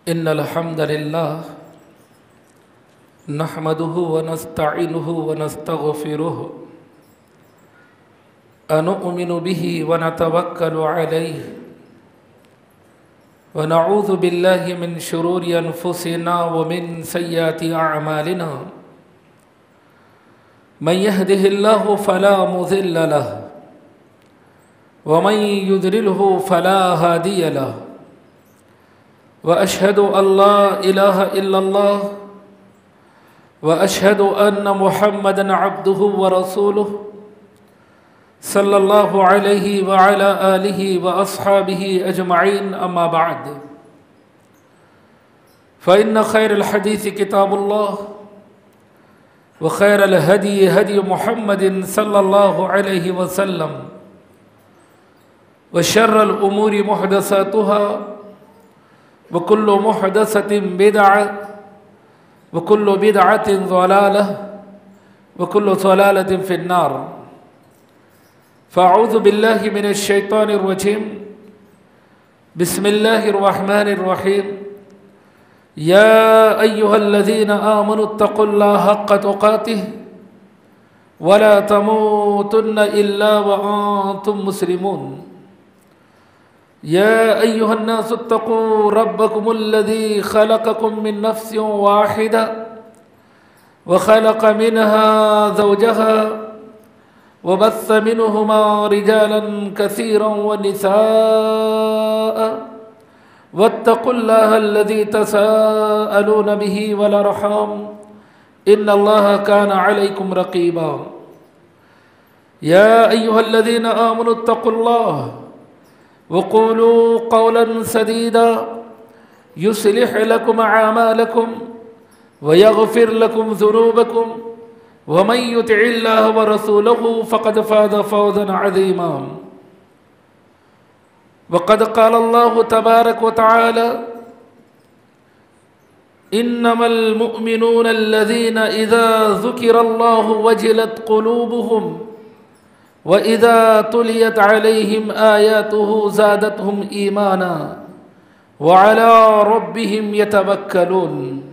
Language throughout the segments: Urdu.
إن الحمد لله نحمده ونستعينه ونستغفره ونؤمن به ونتوكل عليه ونعوذ بالله من شرور أنفسنا ومن سيئات أعمالنا من يهده الله فلا مضل له ومن يضلله فلا هادي له وأشهد أن لا إله إلا الله وأشهد أن محمدًا عبده ورسوله صلى الله عليه وعلى آله وأصحابه أجمعين أما بعد فإن خير الحديث كتاب الله وخير الهدي هدي محمد صلى الله عليه وسلم وشر الأمور محدثاتها وكل محدثة بدعة وكل بدعة ضلالة وكل ضلالة في النار فأعوذ بالله من الشيطان الرجيم بسم الله الرحمن الرحيم يا أيها الذين آمنوا اتقوا الله حق تقاته ولا تموتن إلا وأنتم مسلمون يا أيها الناس اتقوا ربكم الذي خلقكم من نفس واحدة وخلق منها زوجها وبث منهما رجالا كثيرا ونساء واتقوا الله الذي تساءلون به والأرحام إن الله كان عليكم رقيبا يا أيها الذين آمنوا اتقوا الله وقولوا قولا سديدا يصلح لكم أعمالكم ويغفر لكم ذنوبكم ومن يطع الله ورسوله فقد فاز فوزا عظيما وقد قال الله تبارك وتعالى إنما المؤمنون الذين إذا ذكر الله وجلت قلوبهم وَإِذَا تُلِيَتْ عَلَيْهِمْ آيَاتُهُ زَادَتْهُمْ إِيمَانًا وَعَلَى رَبِّهِمْ يَتَوَكَّلُونَ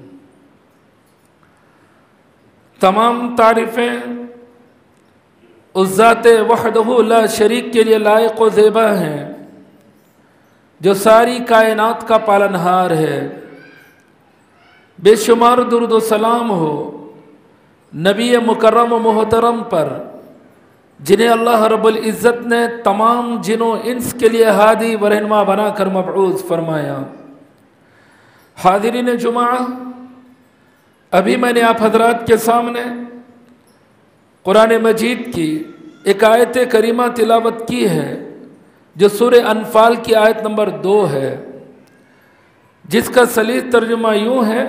تمام تعریفیں اس ذات وحدہ لا شریک کے لیے لائق و زیبا ہیں جو ساری کائنات کا پالنہار ہے۔ بے شمار درود و سلام ہو نبی مکرم و محترم پر جنہیں اللہ رب العزت نے تمام جن و انس کے لیے ہادی و رہنما بنا کر مبعوث فرمایا۔ حاضرین جمعہ، ابھی میں نے آپ حضرات کے سامنے قرآن مجید کی ایک آیت کریمہ تلاوت کی ہے جو سورہ انفال کی آیت نمبر 2 ہے، جس کا سلیس ترجمہ یوں ہے: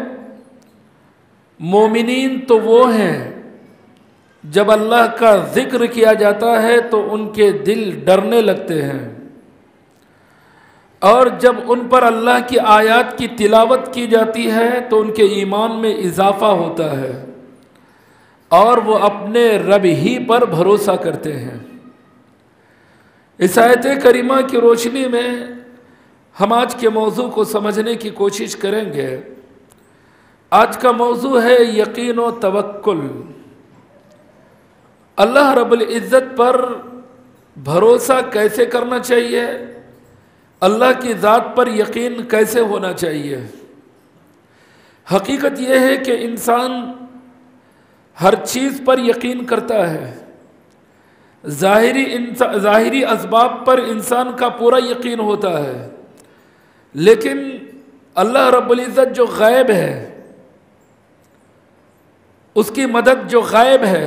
مومنین تو وہ ہیں جب اللہ کا ذکر کیا جاتا ہے تو ان کے دل ڈرنے لگتے ہیں، اور جب ان پر اللہ کی آیات کی تلاوت کی جاتی ہے تو ان کے ایمان میں اضافہ ہوتا ہے اور وہ اپنے رب ہی پر بھروسہ کرتے ہیں۔ اس آیت کریمہ کی روشنی میں ہم آج کے موضوع کو سمجھنے کی کوشش کریں گے۔ آج کا موضوع ہے یقین و توکل۔ اللہ رب العزت پر بھروسہ کیسے کرنا چاہیے، اللہ کی ذات پر یقین کیسے ہونا چاہیے۔ حقیقت یہ ہے کہ انسان ہر چیز پر یقین کرتا ہے، ظاہری اسباب پر انسان کا پورا یقین ہوتا ہے، لیکن اللہ رب العزت جو غائب ہے، اس کی مدد جو غائب ہے،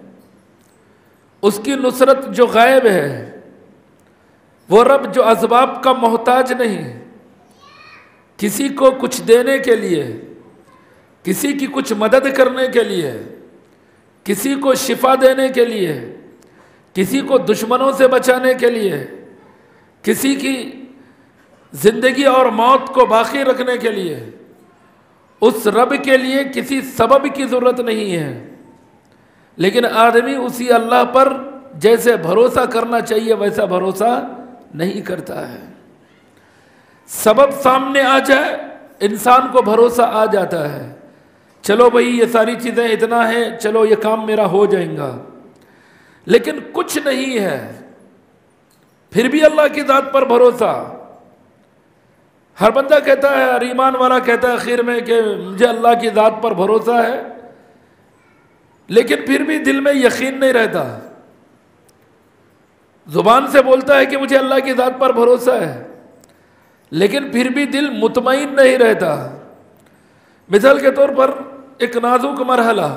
اس کی نصرت جو غائب ہے، وہ رب جو اسباب کا محتاج نہیں، کسی کو کچھ دینے کے لیے، کسی کی کچھ مدد کرنے کے لیے، کسی کو شفا دینے کے لیے، کسی کو دشمنوں سے بچانے کے لیے، کسی کی زندگی اور موت کو باقی رکھنے کے لیے، اس رب کے لیے کسی سبب کی ضرورت نہیں ہے، لیکن آدمی اسی اللہ پر جیسے بھروسہ کرنا چاہیے ویسا بھروسہ نہیں کرتا ہے۔ سبب سامنے آ جائے انسان کو بھروسہ آ جاتا ہے، چلو بھائی یہ ساری چیزیں اتنا ہیں، چلو یہ کام میرا ہو جائیں گا، لیکن کچھ نہیں ہے، پھر بھی اللہ کی ذات پر بھروسہ۔ ہر بندہ کہتا ہے، ہر ایمان والا کہتا ہے آخر میں کہ مجھے اللہ کی ذات پر بھروسہ ہے، لیکن پھر بھی دل میں یقین نہیں رہتا۔ زبان سے بولتا ہے کہ مجھے اللہ کی ذات پر بھروسہ ہے، لیکن پھر بھی دل مطمئن نہیں رہتا۔ مثال کے طور پر ایک نازک مرحلہ،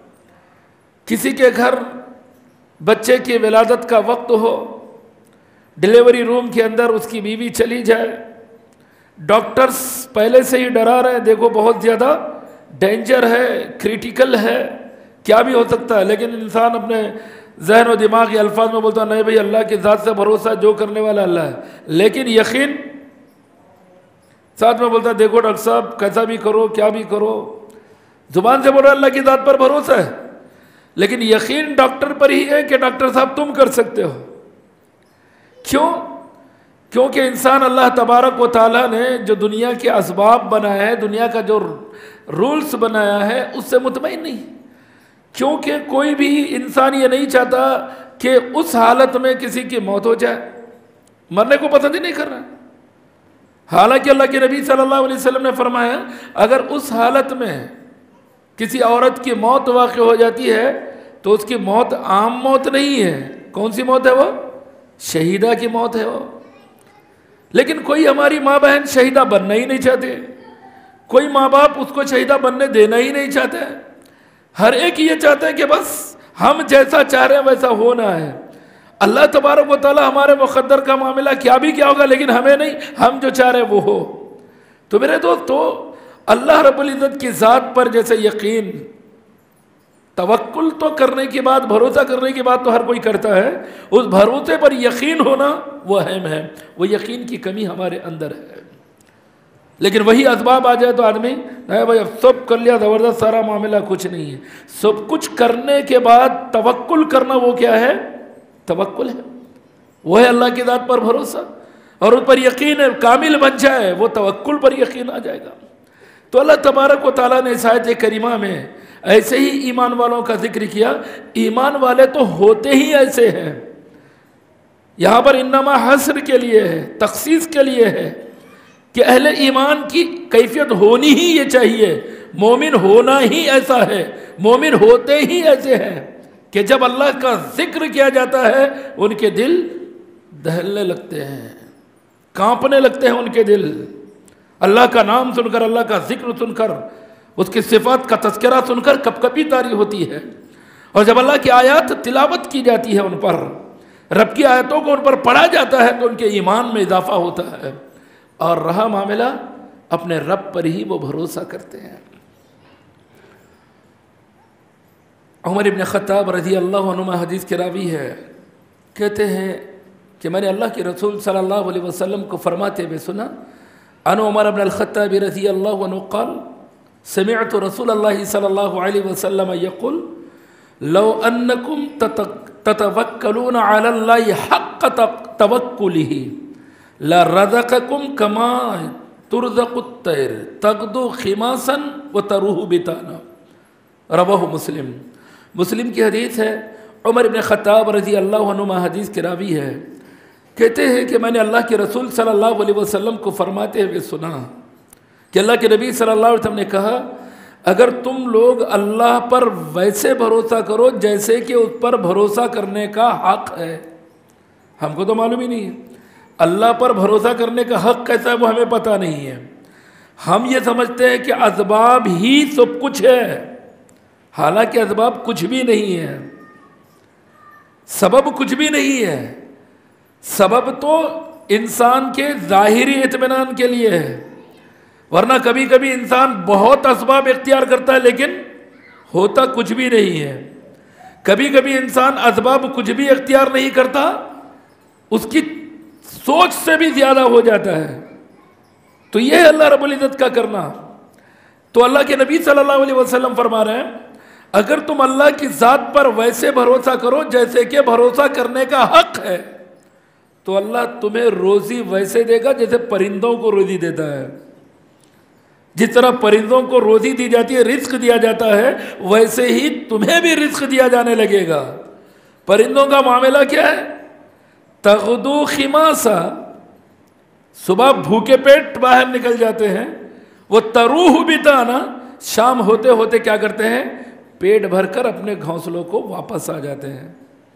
کسی کے گھر بچے کی ولادت کا وقت ہو، ڈیلیوری روم کے اندر اس کی بیوی چلی جائے، ڈاکٹرز پہلے سے ہی ڈرا رہے ہیں، دیکھو بہت زیادہ ڈینجر ہے، کریٹیکل ہے، کیا بھی ہو سکتا ہے، لیکن انسان اپنے ذہن و دماغ کے الفاظ میں بولتا نہیں بھائی اللہ کی ذات سے بھروسہ، جو کرنے والا اللہ ہے، لیکن یقین ساتھ میں بولتا دیکھو ڈاکٹر صاحب کیسا بھی کرو، کیا بھی کرو، زبان سے بول رہا اللہ کی ذات پر بھروسہ ہے، لیکن یقین ڈاکٹر پر ہی ہے کہ ڈاکٹر صاحب تم کر سکتے ہو۔ کیوں؟ کیونکہ انسان اللہ تبارک و تعالیٰ نے جو دنیا کے اسباب بنایا ہے، دنیا کا جو رولز بنایا ہے، اس سے مطمئن نہیں، کیونکہ کوئی بھی انسان یہ نہیں چاہتا کہ اس حالت میں کسی کی موت ہو جائے، مرنے کو پسند ہی نہیں کر رہا۔ حالانکہ اللہ کے نبی صلی اللہ علیہ وسلم نے فرمایا اگر اس حالت میں کسی عورت کی موت واقع ہو جاتی ہے تو اس کی موت عام موت نہیں ہے، کون سی موت ہے وہ؟ شہیدہ کی موت ہے وہ۔ لیکن کوئی ہماری ماں بہن شہیدہ بننا ہی نہیں چاہتے، کوئی ماں باپ اس کو شہیدہ بننے دینا ہی نہیں چاہتے، ہر ایک یہ چاہتا ہے کہ بس ہم جیسا چاہ رہے ہیں ویسا ہونا ہے۔ اللہ تبارک و تعالی ہمارے مقدر کا معاملہ کیا بھی کیا ہوگا، لیکن ہمیں نہیں، ہم جو چاہ رہے ہیں وہ ہو۔ تو میرے دوستو، اللہ رب العزت کی ذات پر جیسے یقین، توکل تو کرنے کے بعد، بھروسہ کرنے کے بعد تو ہر کوئی کرتا ہے، اس بھروسے پر یقین ہونا وہ اہم ہے، وہ یقین کی کمی ہمارے اندر ہے۔ لیکن وہی اسباب آ جائے تو آدمی نہیں بھائی اب سب کر لیا، زبردست، سارا معاملہ کچھ نہیں ہے۔ سب کچھ کرنے کے بعد توکل کرنا وہ کیا ہے؟ توکل ہے، وہ ہے اللہ کی ذات پر بھروسہ، اور ان پر یقین کامل بن جائے وہ توکل پر یقین آ جائے گا۔ تو اللہ تبارک و تعالیٰ نے اس آیت کریمہ میں ایسے ہی ایمان والوں کا ذکر کیا، ایمان والے تو ہوتے ہی ایسے ہیں، یہاں پر انما حصر کے لیے ہے، تخصیص کے لیے ہے کہ اہل ایمان کی کیفیت ہونی ہی یہ چاہیے، مومن ہونا ہی ایسا ہے، مومن ہوتے ہی ایسے ہیں کہ جب اللہ کا ذکر کیا جاتا ہے ان کے دل دہلنے لگتے ہیں، کانپنے لگتے ہیں ان کے دل، اللہ کا نام سن کر، اللہ کا ذکر سن کر، اس کی صفات کا تذکرہ سن کر کپ کپی طاری ہوتی ہے۔ اور جب اللہ کی آیات تلاوت کی جاتی ہے ان پر، رب کی آیتوں کو ان پر پڑھا جاتا ہے تو ان کے ایمان میں اضافہ ہوتا ہے، اور رہا معاملہ اپنے رب پر ہی وہ بھروسہ کرتے ہیں۔ عمر ابن خطاب رضی اللہ عنہ حدیث کے راوی ہے، کہتے ہیں کہ میں نے اللہ کے رسول صلی اللہ علیہ وسلم کو فرماتے ہوئے سنا، ان عمر ابن الخطاب رضی اللہ عنہ قال سمعت رسول اللہ صلی اللہ علیہ وسلم یقول لو انکم تتوکلون علی اللہ حق توکلہ لرزقکم کما ترزق الطیر تغدو خماسا وتروح بطانا، رواہ مسلم۔ مسلم کی حدیث ہے، عمر ابن خطاب رضی اللہ عنہ حدیث کے راوی ہے، کہتے ہیں کہ میں نے اللہ کے رسول صلی اللہ علیہ وسلم کو فرماتے ہوئے سنا کہ اللہ کے نبی صلی اللہ علیہ وسلم نے کہا اگر تم لوگ اللہ پر ویسے بھروسہ کرو جیسے کہ اس پر بھروسہ کرنے کا حق ہے، ہم کو تو معلوم ہی نہیں ہے اللہ پر بھروسہ کرنے کا حق کیسا ہے، وہ ہمیں پتہ نہیں ہے، ہم یہ سمجھتے ہیں کہ اسباب ہی سب کچھ ہے، حالانکہ اسباب کچھ بھی نہیں ہے، سبب کچھ بھی نہیں ہے، سبب تو انسان کے ظاہری اطمینان کے لیے ہے، ورنہ کبھی کبھی انسان بہت اسباب اختیار کرتا ہے لیکن ہوتا کچھ بھی نہیں ہے، کبھی کبھی انسان اسباب کچھ بھی اختیار نہیں کرتا، اس کی سوچ سے بھی زیادہ ہو جاتا ہے، تو یہ ہے اللہ رب العزت کا کرنا۔ تو اللہ کے نبی صلی اللہ علیہ وسلم فرما رہے ہیں اگر تم اللہ کی ذات پر ویسے بھروسہ کرو جیسے کہ بھروسہ کرنے کا حق ہے تو اللہ تمہیں روزی ویسے دے گا جیسے پرندوں کو روزی دیتا ہے۔ جس طرح پرندوں کو روزی دی جاتی ہے، رزق دیا جاتا ہے، ویسے ہی تمہیں بھی رزق دیا جانے لگے گا۔ پرندوں کا معاملہ کیا ہے؟ تغدو خماسا، صبح بھوکے پیٹ باہر نکل جاتے ہیں، وہ تروح بتانا، شام ہوتے ہوتے کیا کرتے ہیں؟ پیٹ بھر کر اپنے گھونسلوں کو واپس آ جاتے ہیں۔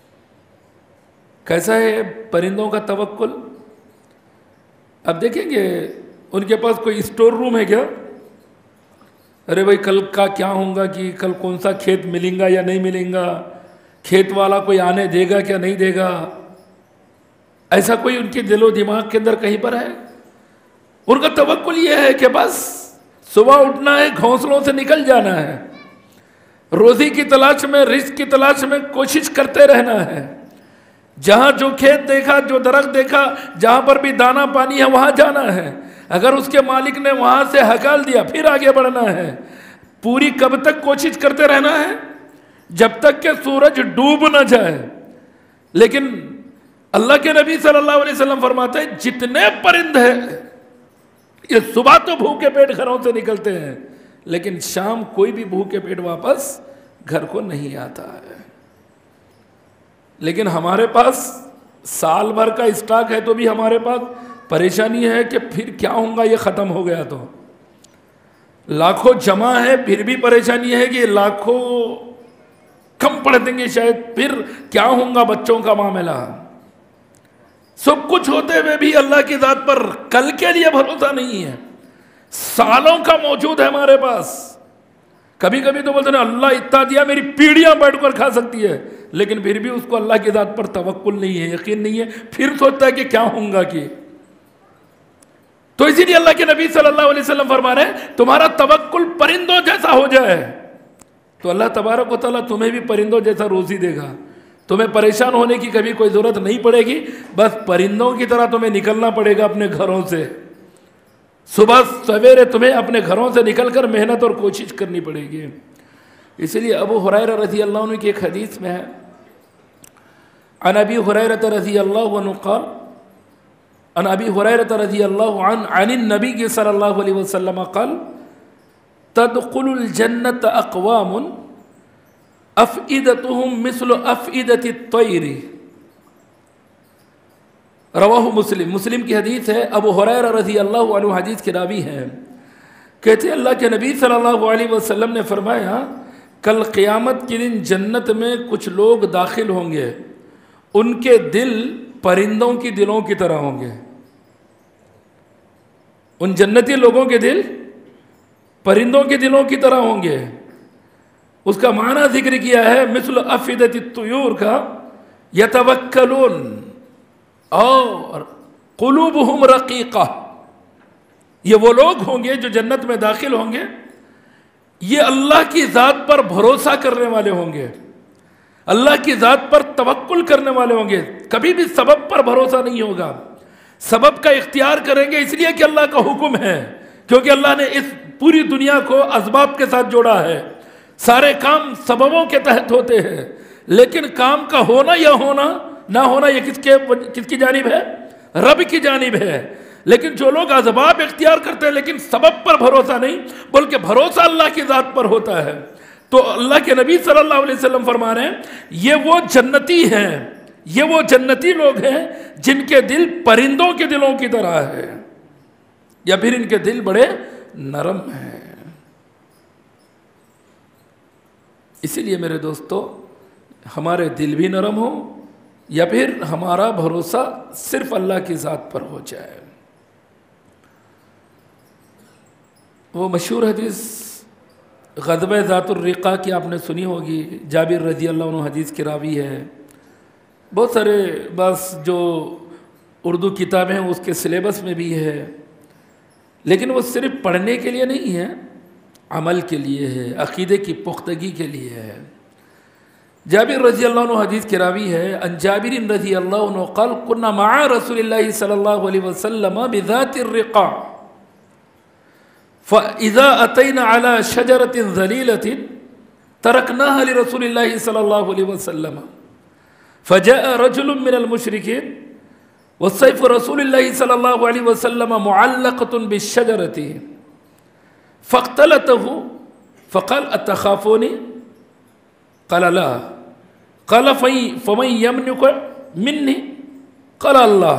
کیسا ہے پرندوں کا توکل؟ اب دیکھیں گے ان کے پاس کوئی اسٹور روم ہے کیا؟ ارے بھائی کل کا کیا ہوگا، کہ کل کون سا کھیت ملیں گا یا نہیں ملیں گا، کھیت والا کوئی آنے دے گا کیا نہیں دے گا، ایسا کوئی ان کے دل و دماغ کے اندر کہیں پر ہے؟ ان کا توکل یہ ہے کہ بس صبح اٹھنا ہے، گھونسلوں سے نکل جانا ہے، روزی کی تلاش میں، رزق کی تلاش میں کوشش کرتے رہنا ہے، جہاں جو کھیت دیکھا، جو درخت دیکھا، جہاں پر بھی دانا پانی ہے وہاں جانا ہے، اگر اس کے مالک نے وہاں سے ہکال دیا پھر آگے بڑھنا ہے۔ پوری کب تک کوشش کرتے رہنا ہے؟ جب تک کہ سورج ڈوب نہ جائے۔ لیکن اللہ کے نبی صلی اللہ علیہ وسلم فرماتے ہیں جتنے پرند ہیں یہ صبح تو بھوکے پیٹ گھروں سے نکلتے ہیں، لیکن شام کوئی بھی بھوکے پیٹ واپس گھر کو نہیں آتا ہے۔ لیکن ہمارے پاس سال بھر کا اسٹاک ہے تو بھی ہمارے پاس پریشانی ہے کہ پھر کیا ہوگا یہ ختم ہو گیا تو، لاکھوں جمع ہے پھر بھی پریشانی ہے کہ لاکھوں کم پڑھ دیں گے شاید، پھر کیا ہوگا بچوں کا معاملہ۔ سب کچھ ہوتے ہوئے بھی اللہ کی ذات پر کل کے لیے بھروسہ نہیں ہے۔ سالوں کا موجود ہے ہمارے پاس، کبھی کبھی تو بولتے ہیں اللہ اتنا دیا میری پیڑھیاں بیٹھ کر کھا سکتی ہے، لیکن پھر بھی اس کو اللہ کی ذات پر توکل نہیں ہے، یقین نہیں ہے، پھر سوچتا ہے کہ کیا ہوگا کہ۔ تو اسی لیے اللہ کے نبی صلی اللہ علیہ وسلم فرما رہے ہیں تمہارا توکل پرندوں جیسا ہو جائے تو اللہ تبارک و تعالیٰ تمہیں بھی پرندوں جیسا روزی دے گا، تمہیں پریشان ہونے کی کبھی کوئی ضرورت نہیں پڑے گی، بس پرندوں کی طرح تمہیں نکلنا پڑے گا اپنے گھروں سے، صبح سویرے تمہیں اپنے گھروں سے نکل کر محنت اور کوشش کرنی پڑے گی۔ اسی لیے ابو ہریرہ رضی اللہ عنہ کی ایک حدیث میں ہے، عن ابی ہریرہ رضی اللہ عنہ قال، عن ابی ہریرہ رضی اللہ عنہ عن النبی صلی اللہ علیہ وسلم قال تدخل الجنة اقوام افئدتهم مثل افئدت الطیر، رواہ مسلم کی حدیث ہے۔ ابو ہریرہ رضی اللہ عنہ حدیث کے راوی ہیں، کہتے ہیں اللہ کے نبی صلی اللہ علیہ وسلم نے فرمایا کل قیامت کے دن جنت میں کچھ لوگ داخل ہوں گے، ان کے دل پرندوں کی دلوں کی طرح ہوں گے، ان جنتی لوگوں کے دل پرندوں کے دلوں کی طرح ہوں گے۔ اس کا معنی ذکر کیا ہے مثل افئدۃ الطیور کا، یتوکلون اور قلوبہم رقیقہ، یہ وہ لوگ ہوں گے جو جنت میں داخل ہوں گے، یہ اللہ کی ذات پر بھروسہ کرنے والے ہوں گے، اللہ کی ذات پر توکل کرنے والے ہوں گے، کبھی بھی سبب پر بھروسہ نہیں ہوگا، سبب کا اختیار کریں گے اس لیے کہ اللہ کا حکم ہے، کیونکہ اللہ نے اس پوری دنیا کو اسباب کے ساتھ جوڑا ہے، سارے کام سببوں کے تحت ہوتے ہیں، لیکن کام کا ہونا یا ہونا نہ ہونا یہ کس کی جانب ہے؟ رب کی جانب ہے۔ لیکن جو لوگ اسباب اختیار کرتے ہیں لیکن سبب پر بھروسہ نہیں بلکہ بھروسہ اللہ کی ذات پر ہوتا ہے، تو اللہ کے نبی صلی اللہ علیہ وسلم فرما رہے ہیں یہ وہ جنتی ہیں، یہ وہ جنتی لوگ ہیں جن کے دل پرندوں کے دلوں کی طرح ہے، یا پھر ان کے دل بڑے نرم ہیں۔ اسی لیے میرے دوستو ہمارے دل بھی نرم ہو یا پھر ہمارا بھروسہ صرف اللہ کی ذات پر ہو جائے۔ وہ مشہور حدیث غزوہ ذات الرقاع کی آپ نے سنی ہوگی، جابر رضی اللہ عنہ حدیث کے راوی ہے، بہت سارے بس جو اردو کتابیں ہیں اس کے سلیبس میں بھی ہے، لیکن وہ صرف پڑھنے کے لیے نہیں ہے، عمل کے لیے ہے، عقیدے کی پختگی کے لیے ہے۔ جابر رضی اللہ عنہ حدیث کے راوی ہے، ان جابر رضی اللہ عنہ قال كنا مع رسول اللہ صلی اللہ علیہ وسلم بذات الرقاع فاذا اتينا على شجرة ذليلة تركناها لرسول الله صلی اللہ علیہ وسلم فجاء رجل من المشركين وسيف رسول الله صلى الله عليه وسلم معلقة بالشجرة فاقتلته فقال اتخافوني قال لا قال فمن يمنعك مني قال الله.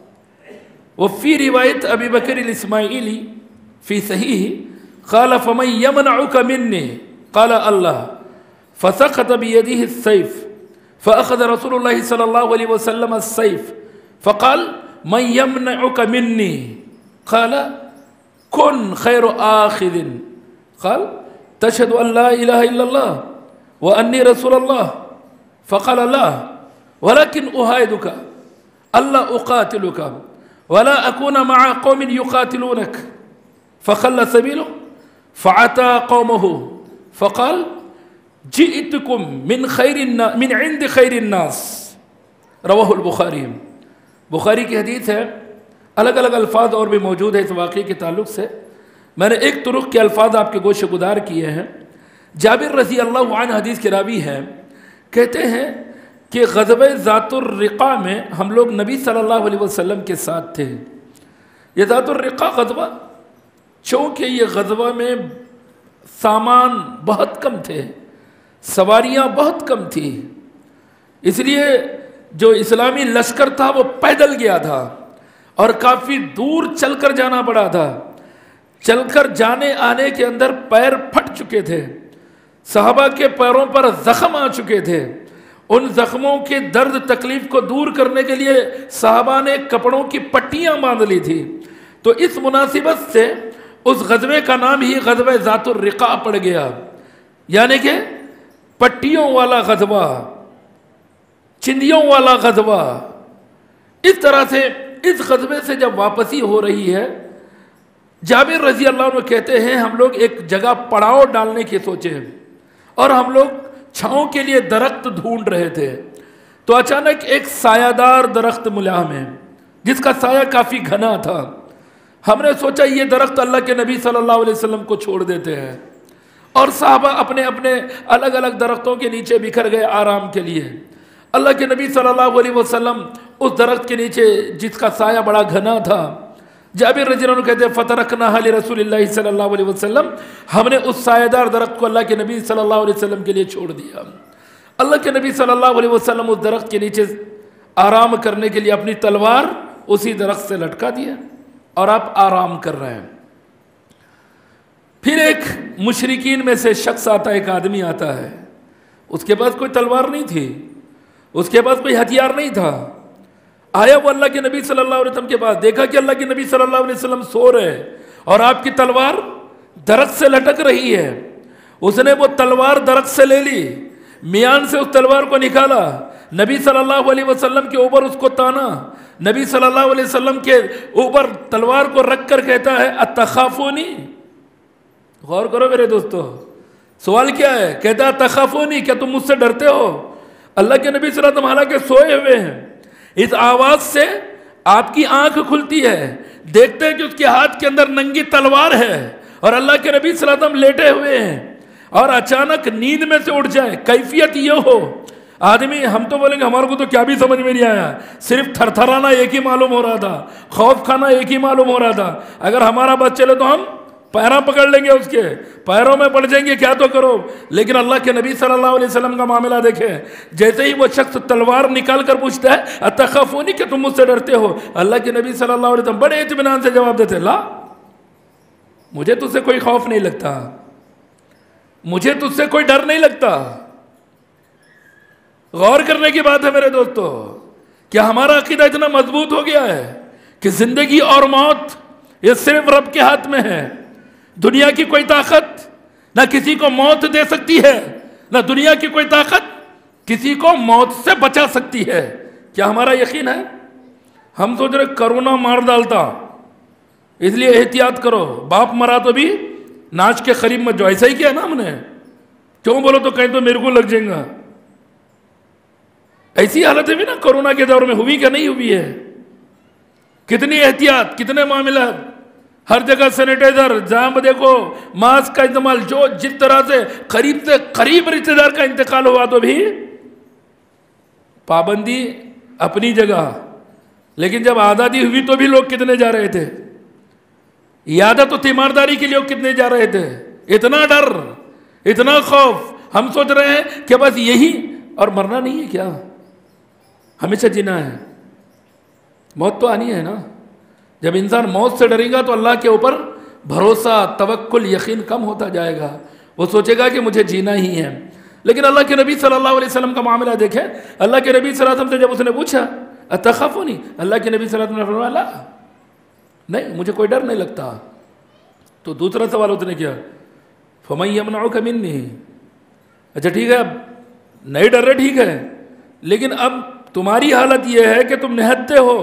وفي رواية أبي بكر الإسماعيلي في صحيحه قال فمن يمنعك مني قال الله. فسقط بيده السيف فأخذ رسول الله صلى الله عليه وسلم السيف فقال من يمنعك مني قال كن خير آخذ قال تشهد أن لا إله إلا الله وأني رسول الله فقال لا ولكن أهايدك ألا أقاتلك ولا أكون مع قوم يقاتلونك. فخلى سبيله فعتى قومه فقال جئتكم من عند خير الناس. رواہ البخاری. بخاری کی حدیث ہے، الگ الگ الفاظ اور بھی موجود ہے اس واقعے کے تعلق سے. میں نے ایک طرق کے الفاظ آپ کے گوشے گدار کیے ہیں. جابر رضی اللہ عنہ حدیث کے راوی ہیں، کہتے ہیں کہ غزوہ ذات الرقاع میں ہم لوگ نبی صلی اللہ علیہ وسلم کے ساتھ تھے. یہ ذات الرقاع غزوہ، چونکہ یہ غزوہ میں سامان بہت کم تھے، سواریاں بہت کم تھی، اس لیے جو اسلامی لشکر تھا وہ پیدل گیا تھا اور کافی دور چل کر جانا پڑا تھا. چل کر جانے آنے کے اندر پیر پھٹ چکے تھے، صحابہ کے پیروں پر زخم آ چکے تھے. ان زخموں کے درد تکلیف کو دور کرنے کے لیے صحابہ نے کپڑوں کی پٹیاں باندھ لی تھی. تو اس مناسبت سے اس غزوے کا نام ہی غزوہ ذات الرقاع پڑ گیا، یعنی کہ پٹیوں والا غزوہ، چندیوں والا غزوہ. اس طرح سے اس غزوے سے جب واپسی ہو رہی ہے، جابر رضی اللہ عنہ کہتے ہیں ہم لوگ ایک جگہ پڑاؤ ڈالنے کی سوچے اور ہم لوگ چھاؤں کے لیے درخت ڈھونڈ رہے تھے. تو اچانک ایک سایہ دار درخت ملا ہمیں، جس کا سایہ کافی گھنا تھا. ہم نے سوچا یہ درخت اللہ کے نبی صلی اللہ علیہ وسلم کو چھوڑ دیتے ہیں، اور صحابہ اپنے اپنے الگ الگ درختوں کے نیچے بکھر گئے آرام کے لیے. اللہ کے نبی صلی اللہ علیہ وسلم اس درخت کے نیچے جس کا سایہ بڑا گھنا تھا، جابر رضی اللہ عنہ کہتے ہیں فَتَرَكْنَاهَا لِرَسُولِ اللَّهِ صلی اللہ علیہ وسلم، ہم نے اس سایہ دار درخت کو اللہ کے نبی صلی اللہ علیہ وسلم کے لیے چھوڑ دیا. اللہ کے نبی صلی اللہ علیہ وسلم اس درخت کے نیچے آرام کرنے کے لیے اپنی تلوار اسی درخت سے لٹکا دیا اور آپ آرام کر رہے ہیں. پھر ایک مشرکین میں سے شخص آتا ہے، ایک آدمی آتا ہے، اس کے پاس کوئی تلوار نہیں تھی، اس کے پاس کوئی ہتھیار نہیں تھا. آیا وہ اللہ کے نبی صلی اللہ علیہ وسلم کے پاس، دیکھا کہ اللہ کے نبی صلی اللہ علیہ وسلم سو رہے اور آپ کی تلوار درخت سے لٹک رہی ہے. اس نے وہ تلوار درخت سے لے لی، میان سے اس تلوار کو نکالا، نبی صلی اللہ علیہ وسلم کے اوپر اس کو تانا، نبی صلی اللہ علیہ وسلم کے اوپر تلوار کو رکھ کر کہتا ہے اتخافونی. غور کرو میرے دوستو، سوال کیا ہے؟ کہتا ہے اتخافونی، کیا تم مجھ سے ڈرتے ہو؟ اللہ کے نبی صلی اللہ علیہ وسلم حالانکہ سوئے ہوئے ہیں، اس آواز سے آپ کی آنکھ کھلتی ہے، دیکھتے ہیں کہ اس کے ہاتھ کے اندر ننگی تلوار ہے اور اللہ کے نبی صلی اللہ علیہ وسلم لیٹے ہوئے ہیں، اور اچانک نیند میں سے اٹھ جائے. کیفیت یہ ہو، آدمی ہم تو بولیں گے ہمارے کو تو کیا بھی سمجھ میں نہیں آیا، صرف تھر تھرانا ایک ہی معلوم ہو رہا تھا، خوف کھانا ایک ہی معلوم ہو رہا تھا. اگر ہمارا بس چلے تو ہم پیراں پکڑ لیں گے، اس کے پیروں میں پڑ جائیں گے، کیا تو کرو. لیکن اللہ کے نبی صلی اللہ علیہ وسلم کا معاملہ دیکھیں، جیسے ہی وہ شخص تلوار نکال کر پوچھتا ہے اتخافونی، کہ تم مجھ سے ڈرتے ہو، اللہ کے نبی صلی اللہ علیہ وسلم بڑے اطمینان سے جواب دیتے، لا، مجھے تجھ سے کوئی خوف نہیں لگتا، مجھے تجھ سے کوئی ڈر نہیں لگتا. غور کرنے کی بات ہے میرے دوستو، کیا ہمارا عقیدہ اتنا مضبوط ہو گیا ہے کہ زندگی اور موت یہ صرف رب کے ہاتھ میں ہے. دنیا کی کوئی طاقت نہ کسی کو موت دے سکتی ہے، نہ دنیا کی کوئی طاقت کسی کو موت سے بچا سکتی ہے. کیا ہمارا یقین ہے؟ ہم سوچ رہے کرونا مار ڈالتا، اس لیے احتیاط کرو، باپ مرا تو بھی ناچ کے قریب مت جو. ایسا ہی کیا نا ہم نے، کیوں بولو تو کہیں تو میرے کو لگ جائیں گا. ایسی حالتیں بھی نا کرونا کے دور میں ہوئی کہ نہیں ہوئی ہے. کتنی احتیاط، کتنے معاملات، ہر جگہ سینیٹائزر، جہاں دیکھو ماسک کا استعمال. جو جس طرح سے قریب رشتے دار کا انتقال ہوا تو بھی پابندی اپنی جگہ، لیکن جب آزادی ہوئی تو بھی لوگ کتنے جا رہے تھے. عیادت و تیمارداری کے لیے وہ کتنے جا رہے تھے، اتنا ڈر، اتنا خوف. ہم سوچ رہے ہیں کہ بس یہی اور مرنا نہیں ہے کیا، ہمیشہ جینا ہے. موت تو آنی ہے نا. جب انسان موت سے ڈرے گا تو اللہ کے اوپر بھروسہ، توکل، یقین کم ہوتا جائے گا. وہ سوچے گا کہ مجھے جینا ہی ہے. لیکن اللہ کے نبی صلی اللہ علیہ وسلم کا معاملہ دیکھیں. اللہ کے نبی صلی اللہ علیہ وسلم سے جب اس نے پوچھا اتخافونی، اللہ کے نبی صلی اللہ علیہ وسلم نے فرمایا لا، نہیں مجھے کوئی ڈر نہیں لگتا. تو دوسرا سوال اس نے کیا فَمَن يَمْنَعُكَ مِنِّي، اچھا ٹھیک ہے اب نہیں ڈر رہے ٹھیک ہے، لیکن اب تمہاری حالت یہ ہے کہ تم نہتے ہو،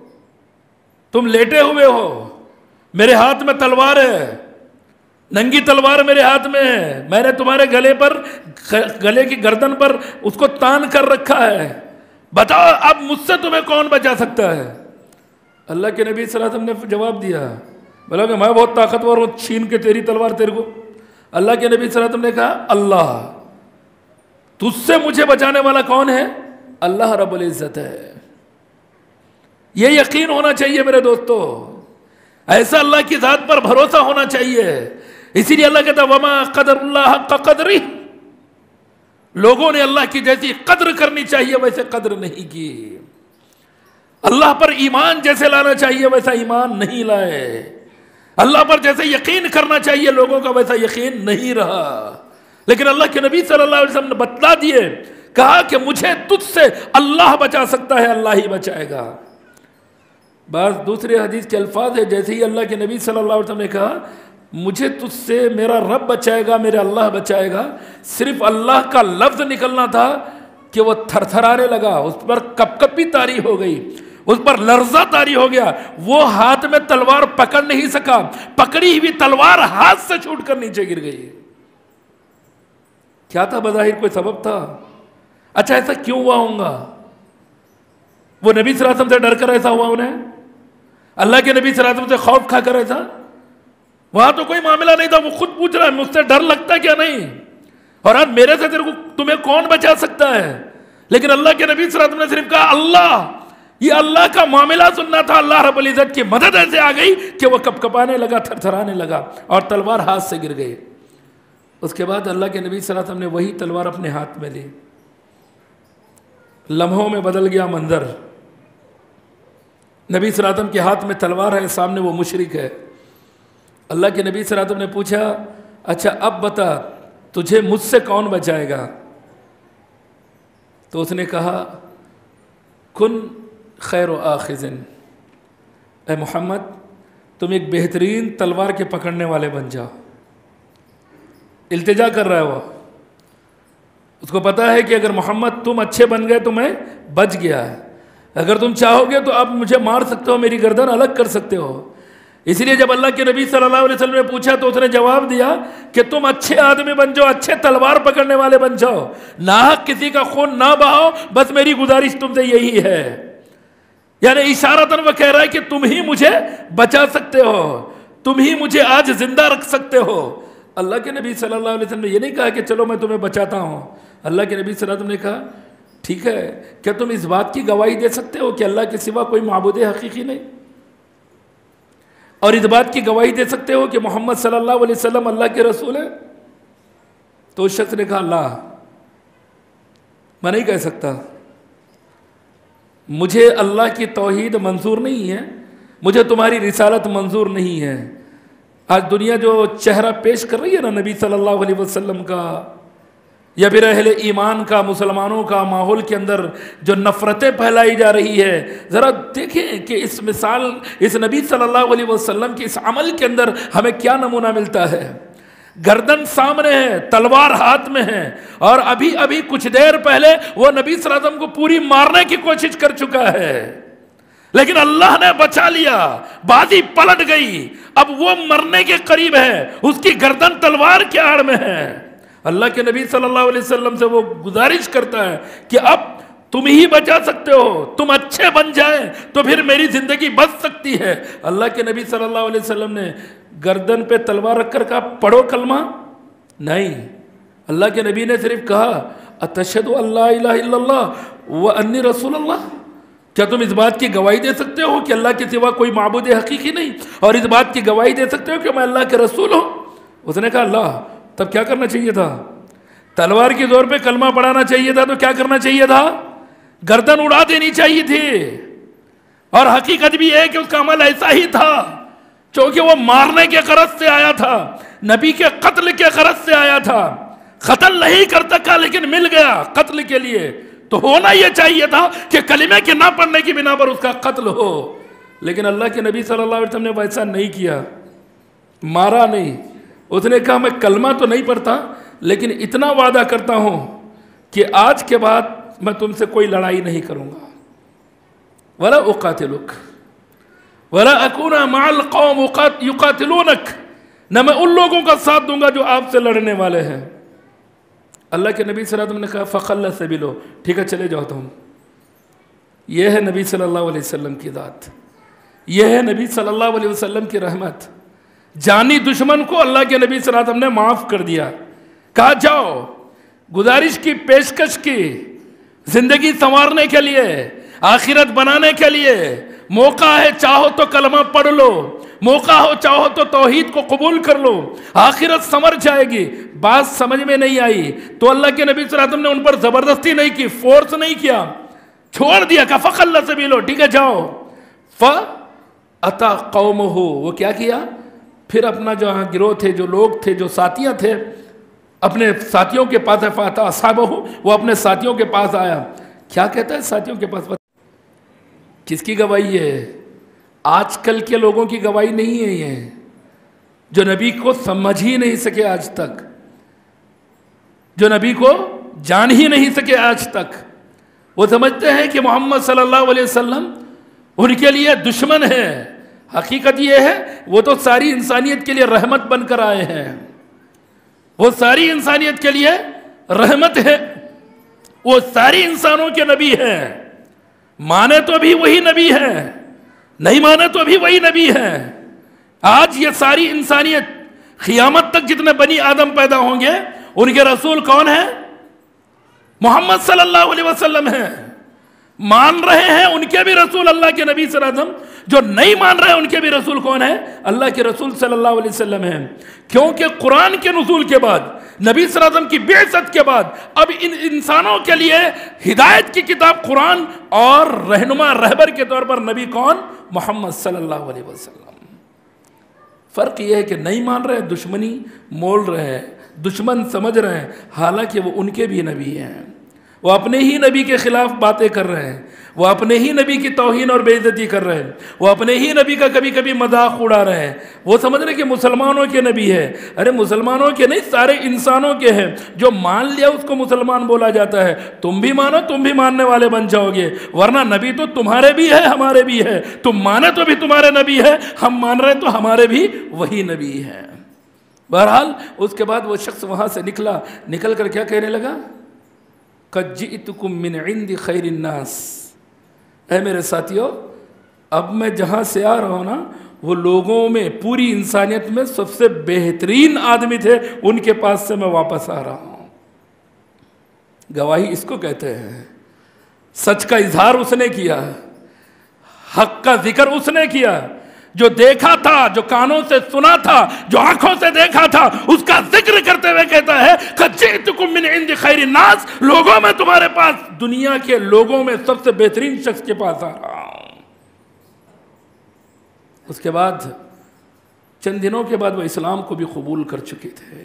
تم لیٹے ہوئے ہو، میرے ہاتھ میں تلوار ہے، ننگی تلوار میرے ہاتھ میں ہے، میں نے تمہارے گلے کی گردن پر اس کو تان کر رکھا ہے، بتاؤ اب مجھ سے تمہیں کون بچا سکتا ہے؟ اللہ کے نبی صلی اللہ علیہ وسلم نے جواب دیا، بولا کہ میں بہت طاقتور ہوں، چھین کے تیری تلوار تیرے کو. اللہ کے نبی صلی اللہ علیہ وسلم نے کہا اللہ، تجھ سے مجھے بچانے والا کون ہے؟ اللہ رب العزت ہے. یہ یقین ہونا چاہیے میرے دوستو، ایسا اللہ کی ذات پر بھروسہ ہونا چاہیے. اسی لیے اللہ کہتا ہے وما قدر اللہ حق قدری، لوگوں نے اللہ کی جیسی قدر کرنی چاہیے ویسے قدر نہیں کی. اللہ پر ایمان جیسے لانا چاہیے ویسا ایمان نہیں لائے. اللہ پر جیسے یقین کرنا چاہیے لوگوں کا ویسا یقین نہیں رہا. لیکن اللہ کے نبی صلی اللہ علیہ وسلم نے بتلا دیے، کہا کہ مجھے تجھ سے اللہ بچا سکتا ہے، اللہ ہی بچائے گا. بعض دوسرے حدیث کے الفاظ ہے، جیسے ہی اللہ کے نبی صلی اللہ علیہ وسلم نے کہا مجھے تجھ سے میرا رب بچائے گا، میرا اللہ بچائے گا، صرف اللہ کا لفظ نکلنا تھا کہ وہ تھر تھرانے لگا، اس پر کپ کپی طاری ہو گئی، اس پر لرزہ طاری ہو گیا. وہ ہاتھ میں تلوار پکڑ نہیں سکا، پکڑی ہوئی تلوار ہاتھ سے چھوٹ کر نیچے گر گئی. کیا تھا؟ بظاہر کوئی سبب تھا. اچھا ایسا کیوں ہوا ہوگا؟ وہ نبی صلی اللہ علیہ وسلم سے ڈر کر ایسا ہوا انہیں؟ اللہ کے نبی صلی اللہ علیہ وسلم سے خوف کھا کر ایسا؟ وہاں تو کوئی معاملہ نہیں تھا. وہ خود پوچھ رہا ہے مجھ سے ڈر لگتا کیا نہیں، اور آج میرے سے تمہیں کون بچا سکتا ہے؟ لیکن اللہ کے نبی صلی اللہ علیہ وسلم نے صرف کہا اللہ. یہ اللہ کا معاملہ سننا تھا. اللہ رب العزت کی مدد ایسے آ گئی کہ وہ کپ کپانے لگا، تھر تھرانے لگا اور تلوار ہاتھ سے گر گئی. اس کے بعد اللہ کے نبی صلی اللہ علیہ وسلم نے وہی تلوار اپنے ہاتھ میں لی. لمحوں میں بدل گیا منظر. نبی صلی اللہ علیہ وسلم کے ہاتھ میں تلوار ہے، سامنے وہ مشرک ہے. اللہ کے نبی صلی اللہ علیہ وسلم نے پوچھا اچھا اب بتا تجھے مجھ سے کون بچائے گا؟ تو اس نے کہا کن خیر و آخذن، اے محمد تم ایک بہترین تلوار کے پکڑنے والے بن جاؤ. التجا کر رہا ہے وہ، اس کو پتا ہے کہ اگر محمد تم اچھے بن گئے تو میں بچ گیا ہے، اگر تم چاہو گے تو اب مجھے مار سکتے ہو، میری گردن الگ کر سکتے ہو. اس لیے جب اللہ کے نبی صلی اللہ علیہ وسلم نے پوچھا تو اس نے جواب دیا کہ تم اچھے آدمی بن جاؤ، اچھے تلوار پکڑنے والے بن جاؤ، ناحق کسی کا خون نہ بہاؤ، بس میری گزارش تم سے یہی ہے. یعنی اشارتاً وہ کہہ رہا ہے کہ تم ہی مجھے بچا سکتے ہو، تم ہی مجھے آج زندہ رکھ سکتے ہو. اللہ کے نبی صلی اللہ علیہ وسلم نے یہ نہیں کہا کہ چلو میں تمہیں بچاتا ہوں. اللہ کے نبی صلی اللہ علیہ وسلم نے کہا ٹھیک ہے، کیا تم اس بات کی گواہی دے سکتے ہو کہ اللہ کے سوا کوئی معبود حقیقی نہیں، اور اس بات کی گواہی دے سکتے ہو کہ محمد صلی اللہ علیہ وسلم اللہ کے رسول ہے؟ تو اس شخص نے کہا لا، میں نہیں کہہ سکتا، مجھے اللہ کی توحید منظور نہیں ہے، مجھے تمہاری رسالت منظور نہیں ہے. آج دنیا جو چہرہ پیش کر رہی ہے نا نبی صلی اللہ علیہ وسلم کا یا پھر اہل ایمان کا، مسلمانوں کا، ماحول کے اندر جو نفرتیں پھیلائی جا رہی ہے، ذرا دیکھیں کہ اس مثال، اس نبی صلی اللہ علیہ وسلم کے اس عمل کے اندر ہمیں کیا نمونہ ملتا ہے. گردن سامنے ہے، تلوار ہاتھ میں ہے، اور ابھی کچھ دیر پہلے وہ نبی صلی اللہ علیہ وسلم کو پوری مارنے کی کوشش کر چکا ہے، لیکن اللہ نے بچا لیا، بازی پلٹ گئی. اب وہ مرنے کے قریب ہے، اس کی گردن تلوار کے آڑ میں ہے. اللہ کے نبی صلی اللہ علیہ وسلم سے وہ گزارش کرتا ہے کہ اب تم ہی بچا سکتے ہو، تم اچھے بن جائیں تو پھر میری زندگی بچ سکتی ہے. اللہ کے نبی صلی اللہ علیہ وسلم نے گردن پہ تلوار رکھ کر کہا پڑھو کلمہ؟ نہیں. اللہ کے نبی نے صرف کہا اتشہد ان لا الہ الا اللہ وانی رسول اللہ، کیا تم اس بات کی گواہی دے سکتے ہو کہ اللہ کے سوا کوئی معبود حقیقی نہیں، اور اس بات کی گواہی دے سکتے ہو کہ میں اللہ کے رسول ہوں؟ اس نے کہا اللہ۔ تب کیا کرنا چاہیے تھا؟ تلوار کی زور پہ کلمہ پڑھانا چاہیے تھا، تو کیا کرنا چاہیے تھا؟ گردن اڑا دینی چاہیے تھی۔ اور حقیقت بھی ہے کہ اس کا عمل ایسا ہی تھا، چونکہ وہ مارنے کے غرض سے آیا تھا، نبی کے قتل کے غرض سے آیا تھا۔ قتل نہیں کر سکا لیکن مل گیا قتل کے لیے، تو ہونا یہ چاہیے تھا کہ کلمے کے نہ پڑھنے کی بنا پر اس کا قتل ہو، لیکن اللہ کے نبی صلی اللہ علیہ وسلم نے ویسا نہیں کیا، مارا نہیں۔ اس نے کہا میں کلمہ تو نہیں پڑھتا، لیکن اتنا وعدہ کرتا ہوں کہ آج کے بعد میں تم سے کوئی لڑائی نہیں کروں گا۔ وَلَا أُقَاتِلُكَ وَلَا أَكُونَ مَعَ الْقَوْمِ يُقَاتِلُونَكَ، نہ میں ان لوگوں کا ساتھ دوں گا جو آپ سے لڑنے والے ہیں۔ اللہ کے نبی صلی اللہ علیہ وسلم نے کہا فَخَلَّ سَبِيلُهُ، ٹھیک ہے چلے جاؤ تم۔ یہ ہے نبی صلی اللہ علیہ وسلم کی ذات، یہ ہے نبی صلی اللہ علیہ وسلم کی رحمت۔ جانی دشمن کو اللہ کے نبی صلی اللہ علیہ وسلم نے معاف کر دیا، کہا جاؤ، گزارش کی، پیشکش کی، زندگی سنوارنے کے لیے، آخرت بنانے کے لیے موقع ہے، چاہو تو کلمہ پڑھ لو، موقع ہو چاہو تو توحید کو قبول کر لو، آخرت سنور جائے گی۔ بات سمجھ میں نہیں آئی تو اللہ کے نبی صلی اللہ علیہ وسلم نے ان پر زبردستی نہیں کی، فورس نہیں کیا، چھوڑ دیا، کہ فَخَلَّ سَبِيلُهُ، ٹھیک ہے جاؤ۔ فَأَتَى قَوْمُهُ، وہ کیا کیا؟ پھر اپنا جو گروہ تھے، جو لوگ تھے، جو ساتھیاں تھے، اپنے ساتھیوں کے پاس فَأَتَى أَصْحَابَهُ، وہ اپنے ساتھیوں کے پاس آیا۔ کیا کہتا ہے ساتھیوں کے پاس؟ کس کی گواہی ہے؟ آج کل کے لوگوں کی گواہی نہیں ہے، یہ جو نبی کو سمجھ ہی نہیں سکے آج تک، جو نبی کو جان ہی نہیں سکے آج تک۔ وہ سمجھتے ہیں کہ محمد صلی اللہ علیہ وسلم ان کے لیے دشمن ہے۔ حقیقت یہ ہے وہ تو ساری انسانیت کے لیے رحمت بن کر آئے ہیں، وہ ساری انسانیت کے لیے رحمت ہے، وہ ساری انسانوں کے نبی ہیں۔ مانے تو بھی وہی نبی ہے، نہیں مانے تو بھی وہی نبی ہے۔ آج یہ ساری انسانیت قیامت تک جتنے بنی آدم پیدا ہوں گے ان کے رسول کون ہیں؟ محمد صلی اللہ علیہ وسلم ہیں۔ مان رہے ہیں ان کے بھی رسول اللہ کے نبی صلی اللہ علیہ وسلم، جو نہیں مان رہے ہیں ان کے بھی رسول کون ہیں؟ اللہ کے رسول صلی اللہ علیہ وسلم ہیں۔ کیونکہ قرآن کے نزول کے بعد، نبی صلی اللہ علیہ وسلم کی بعثت کے بعد، اب ان انسانوں کے لیے ہدایت کی کتاب قرآن اور رہنما رہبر کے طور پر نبی کون؟ محمد صلی اللہ علیہ وسلم۔ فرق یہ ہے کہ نہیں مان رہے، دشمنی مول رہے ہیں، دشمن سمجھ رہے ہیں، حالانکہ وہ ان کے بھی نبی ہیں۔ وہ اپنے ہی نبی کے خلاف باتیں کر رہے ہیں، وہ اپنے ہی نبی کی توہین اور بے عزتی کر رہے ہیں، وہ اپنے ہی نبی کا کبھی کبھی مذاق اڑا رہے ہیں۔ وہ سمجھ رہے کہ مسلمانوں کے نبی ہے، ارے مسلمانوں کے نہیں، سارے انسانوں کے ہیں۔ جو مان لیا اس کو مسلمان بولا جاتا ہے۔ تم بھی مانو، تم بھی ماننے والے بن جاؤ گے، ورنہ نبی تو تمہارے بھی ہے، ہمارے بھی ہے۔ تم مانے تو بھی تمہارے نبی ہے، ہم مان رہے تو ہمارے بھی وہی نبی ہے۔ بہرحال اس کے بعد وہ شخص وہاں سے نکل کر کیا کہنے لگا؟ قَدْ جِئْتُكُم مِّنْ عِنْدِ خَيْرِ النَّاسِ، اے میرے ساتھیو، اب میں جہاں سے آ رہا ہوں نا، وہ لوگوں میں، پوری انسانیت میں سب سے بہترین آدمی تھے، ان کے پاس سے میں واپس آ رہا ہوں۔ گواہی اس کو کہتے ہیں۔ سچ کا اظہار اس نے کیا، حق کا ذکر اس نے کیا، جو دیکھا تھا، جو کانوں سے سنا تھا، جو آنکھوں سے دیکھا تھا، اس کا ذکر کرتے ہوئے کہتا ہے قَدْ جِئْتُكُم مِّنْ عِنْدِ خَيْرِ النَّاسِ، لوگوں میں تمہارے پاس، دنیا کے لوگوں میں سب سے بہترین شخص کے پاس آ رہا ہوں۔ اس کے بعد چند دنوں کے بعد وہ اسلام کو بھی قبول کر چکے تھے۔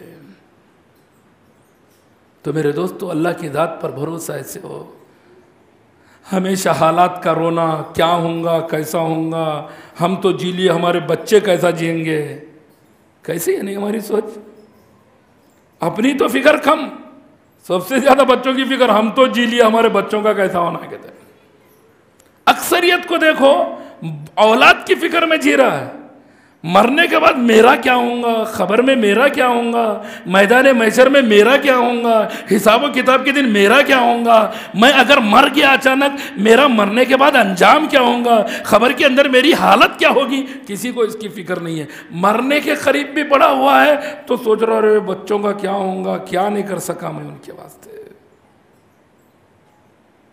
تو میرے دوستو، اللہ کی ذات پر بھروسہ ایسے ہو، ہمیشہ حالات کا رونا، کیا ہوں گا، کیسا ہوں گا، ہم تو جی لیے، ہمارے بچے کیسا جئیں گے، کیسی ہے نہیں ہماری سوچ؟ اپنی تو فکر کم، سب سے زیادہ بچوں کی فکر، ہم تو جی لیے، ہمارے بچوں کا کیسا ہونا ہے کہتے ہیں۔ اکثریت کو دیکھو اولاد کی فکر میں جی رہا ہے، مرنے کے بعد میرا کیا ہوں گا، خبر میں میرا کیا ہوں گا، میدان محشر میں میرا کیا ہوں گا، حساب و کتاب کے دن میرا کیا ہوں گا، میں اگر مر گیا اچانک، میرا مرنے کے بعد انجام کیا ہوں گا، خبر کے اندر میری حالت کیا ہوگی، کسی کو اس کی فکر نہیں ہے۔ مرنے کے قریب بھی پڑا ہوا ہے تو سوچ رہا ہے بچوں کا کیا ہوں گا، کیا نہیں کر سکا میں ان کے واسطے۔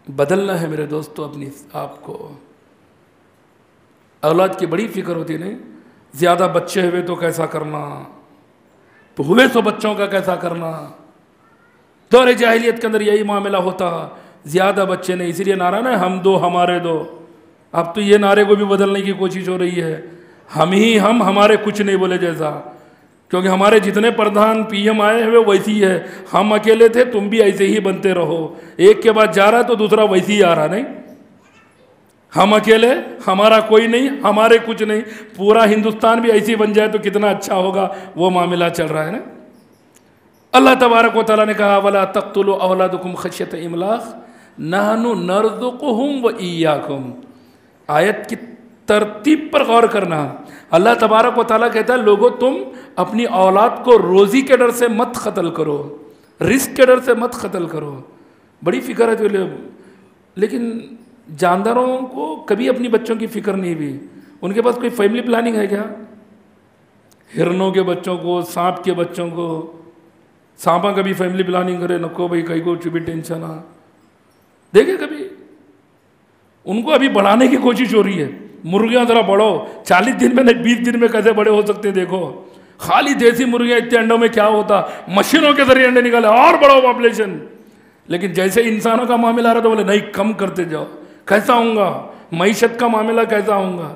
بدلنا ہے میرے دوستو اپنی آپ کو. اولاد کی بڑی فکر ہوتی ہے، نہیں زیادہ بچے ہوئے تو کیسا کرنا، تو ہوئے تو بچوں کا کیسا کرنا. دور جاہلیت کے اندر یہی معاملہ ہوتا، زیادہ بچے نہیں، اسی لیے نعرہ نا ہم دو ہمارے دو. اب تو یہ نعرے کو بھی بدلنے کی کوشش ہو رہی ہے، ہم ہی ہم ہمارے کچھ نہیں بولے جیسا، کیونکہ ہمارے جتنے پردھان پی ایم آئے ہوئے ویسی ہے. ہم اکیلے تھے، تم بھی ایسے ہی بنتے رہو، ایک کے بعد جا رہا تو دوسرا ویسی ہی آ رہا. نہیں ہم اکیلے، ہمارا کوئی نہیں، ہمارے کچھ نہیں، پورا ہندوستان بھی ایسی بن جائے تو کتنا اچھا ہوگا. وہ معاملہ چل رہا ہے نا. اللہ تبارک و تعالیٰ نے کہا وَلَا تَقْتُلُوا أَوْلَادَكُمْ خَشْيَةَ إِمْلَاقٍ نَحْنُ نَرْزُقُهُمْ وَإِيَّاكُمْ. آیت کی ترتیب پر غور کرنا. اللہ تبارک و تعالیٰ کہتا ہے لوگوں تم اپنی اولاد کو روزی کے ڈر سے مت قتل کرو، رزق کے ڈر سے مت قتل کرو. بڑی فکر ہے جو لیکن جانداروں کو کبھی اپنی بچوں کی فکر نہیں ہوئی. ان کے پاس کوئی فیملی پلاننگ ہے کیا؟ ہرنوں کے بچوں کو، سانپ کے بچوں کو، سانپا کبھی فیملی پلاننگ کرے نکو بھائی کئی کو چوبی ٹینشن آ دیکھے کبھی. ان کو ابھی بڑھانے کی کوشش ہو رہی ہے. مرغیاں ذرا بڑھو، 40 دن میں نہیں 20 دن میں کیسے بڑے ہو سکتے ہیں. دیکھو خالی دیسی مرغیاں اتنے انڈوں میں کیا ہوتا، مشینوں کے ذریعے انڈے نکالے اور بڑھو پاپولیشن. لیکن جیسے انسانوں کا معاملہ آ رہا تو بولے نہیں کم کرتے جاؤ. کیسا ہوں گا معیشت کا معاملہ، کیسا ہوں گا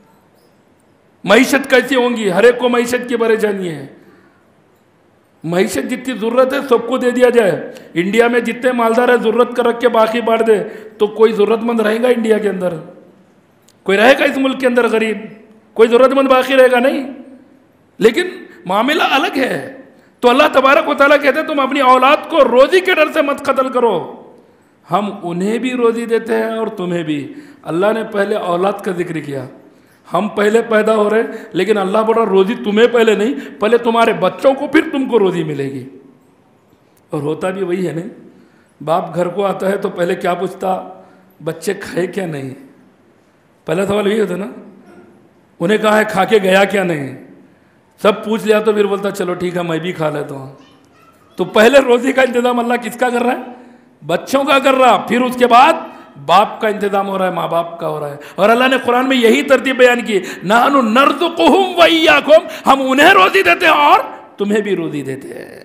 معیشت کیسی ہوں گی. ہر ایک کو معیشت کی پریشانی ہے. معیشت جتنی ضرورت ہے سب کو دے دیا جائے. انڈیا میں جتنے مالدار ہے ضرورت کر رکھ کے باقی بانٹ دے تو کوئی ضرورت مند رہے گا انڈیا کے اندر؟ کوئی رہے گا اس ملک کے اندر غریب؟ کوئی ضرورت مند باقی رہے گا نہیں. لیکن معاملہ الگ ہے. تو اللہ تبارک و تعالیٰ کہتے ہیں تم اپنی اولاد کو روزی کے ڈر سے مت قتل کرو. ہم انہیں بھی روزی دیتے ہیں اور تمہیں بھی. اللہ نے پہلے اولاد کا ذکر کیا. ہم پہلے پیدا ہو رہے لیکن اللہ بولا روزی تمہیں پہلے نہیں، پہلے تمہارے بچوں کو پھر تم کو روزی ملے گی. اور ہوتا بھی وہی ہے نہیں. باپ گھر کو آتا ہے تو پہلے کیا پوچھتا؟ بچے کھائے کیا نہیں. پہلا سوال یہی ہوتا نا. انہیں کہا ہے کھا کے گیا کیا نہیں، سب پوچھ لیا تو پھر بولتا چلو ٹھیک ہے میں بھی کھا لیتا ہوں. تو پہلے روزی کا انتظام اللہ کس کا کر رہا ہے؟ بچوں کا کر رہا. پھر اس کے بعد باپ کا انتظام ہو رہا ہے، ماں باپ کا ہو رہا ہے. اور اللہ نے قرآن میں یہی ترتیب بیان کی نحن نرزقہم وإیاکم. ہم انہیں روزی دیتے ہیں اور تمہیں بھی روزی دیتے ہیں.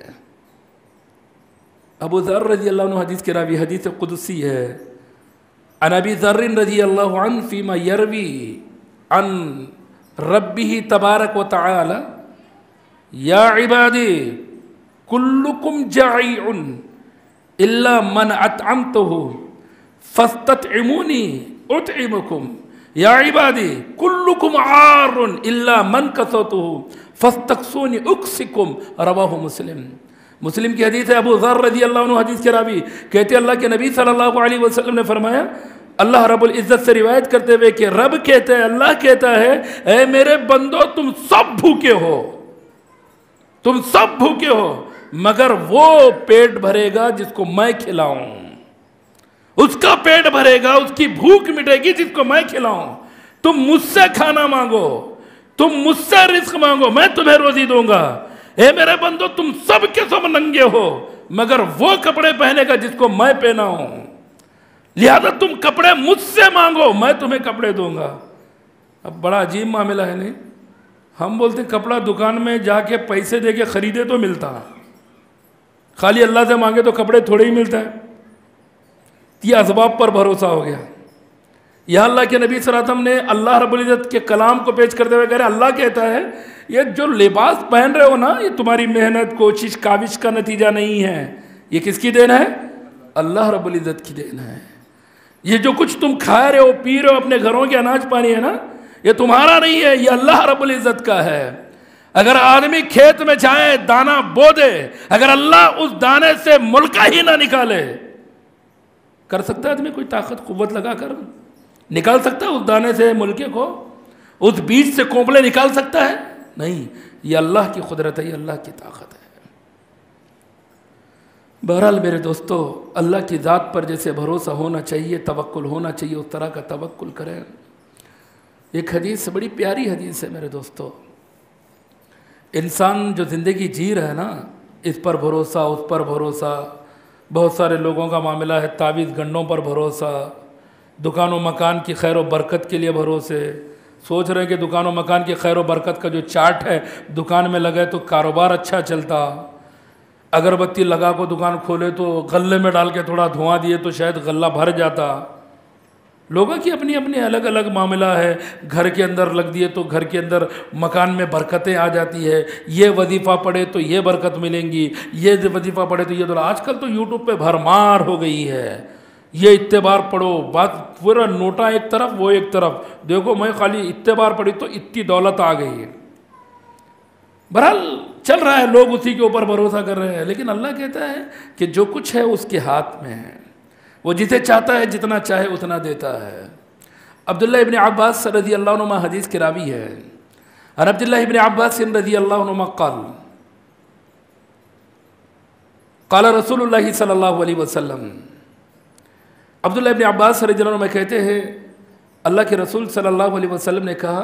ابو ذر رضی اللہ عنہ حدیث کے راوی، حدیث قدسی ہے. عن ابی ذر رضی اللہ عنہ فیما یروی عن ربہ تبارک و تعالی یا عبادی کلکم جائع الا من اطعمتہ فاستطعمونی اطعمکم یا عبادی کلکم عار الا من کسوتہ فاستقسونی اکسکم. رواہ مسلم. مسلم کی حدیث ہے. ابو ذر رضی اللہ عنہ حدیث کے راوی کہتے اللہ کے نبی صلی اللہ علیہ وسلم نے فرمایا، اللہ رب العزت سے روایت کرتے ہوئے کہ رب کہتا ہے، اللہ کہتا ہے اے میرے بندو تم سب بھوکے ہو، تم سب بھوکے ہو مگر وہ پیٹ بھرے گا جس کو میں کھلاؤں. اس کا پیٹ بھرے گا، اس کی بھوک مٹے گی جس کو میں کھلاؤں. تم مجھ سے کھانا مانگو، تم مجھ سے رزق مانگو، میں تمہیں روزی دوں گا. اے میرے بندو تم سب کے سب ننگے ہو مگر وہ کپڑے پہنے گا جس کو میں پہنا ہوں. لہذا تم کپڑے مجھ سے مانگو، میں تمہیں کپڑے دوں گا. اب بڑا عجیب معاملہ ہے نہیں. ہم بولتے کپڑا دکان میں جا کے پیسے دے کے خریدے تو ملتا، خالی اللہ سے مانگے تو کپڑے تھوڑے ہی ملتا ہے. یہ اسباب پر بھروسہ ہو گیا. یا اللہ کے نبی صلی اللہ علیہ وسلم نے اللہ رب العزت کے کلام کو پیش کرتے ہوئے کہہ رہے اللہ کہتا ہے یہ جو لباس پہن رہے ہو نا یہ تمہاری محنت کوشش کاوش کا نتیجہ نہیں ہے. یہ کس کی دین ہے؟ اللہ رب العزت کی دین ہے. یہ جو کچھ تم کھا رہے ہو پی رہے ہو اپنے گھروں کے اناج پانی ہے نا یہ تمہارا نہیں ہے، یہ اللہ رب العزت کا ہے. اگر آدمی کھیت میں جائے دانا بو دے، اگر اللہ اس دانے سے ملکہ ہی نہ نکالے، کر سکتا ہے آدمی کوئی طاقت قوت لگا کر نکال سکتا ہے اس دانے سے ملکے کو؟ اس بیج سے کونپلے نکال سکتا ہے؟ نہیں. یہ اللہ کی قدرت ہے، یہ اللہ کی طاقت ہے. بہرحال میرے دوستو اللہ کی ذات پر جیسے بھروسہ ہونا چاہیے، توکل ہونا چاہیے، اس طرح کا توکل کریں. ایک حدیث بڑی پیاری حدیث ہے میرے دوستو. انسان جو زندگی جی رہا ہے نا اس پر بھروسہ اس پر بھروسہ، بہت سارے لوگوں کا معاملہ ہے تعویذ گنڈوں پر بھروسہ، دکان و مکان کی خیر و برکت کے لیے بھروسے، سوچ رہے ہیں کہ دکان و مکان کی خیر و برکت کا جو چارٹ ہے دکان میں لگے تو کاروبار اچھا چلتا، اگربتی لگا کو دکان کھولے تو غلے میں ڈال کے تھوڑا دھواں دیے تو شاید غلہ بھر جاتا۔ لوگوں کی اپنی اپنی الگ الگ معاملہ ہے، گھر کے اندر لگ دیے تو گھر کے اندر مکان میں برکتیں آ جاتی ہے، یہ وظیفہ پڑھے تو یہ برکت ملیں گی، یہ وظیفہ پڑھے تو یہ دولت۔ آج کل تو یوٹیوب پہ بھرمار ہو گئی ہے، یہ اتبار پڑھو، بات پورا نوٹا ایک طرف وہ ایک طرف، دیکھو میں خالی اتبار پڑھی تو اتنی دولت آ گئی ہے۔ بہرحال چل رہا ہے، لوگ اسی کے اوپر بھروسہ کر رہے ہیں، لیکن اللہ کہتا ہے کہ جو کچھ ہے اس کے ہاتھ میں ہے، وہ جسے چاہتا ہے جتنا چاہے اتنا دیتا ہے۔ عبداللہ ابن عباس رضی اللہ عنہما حدیث کے راوی ہے، اور عبداللہ ابن عباس رضی اللہ عنہما قال رسول اللہ صلی اللہ علیہ وسلم، عبداللہ ابن عباس رضی اللہ عنہ کہتے ہیں اللہ کے رسول صلی اللہ علیہ وسلم نے کہا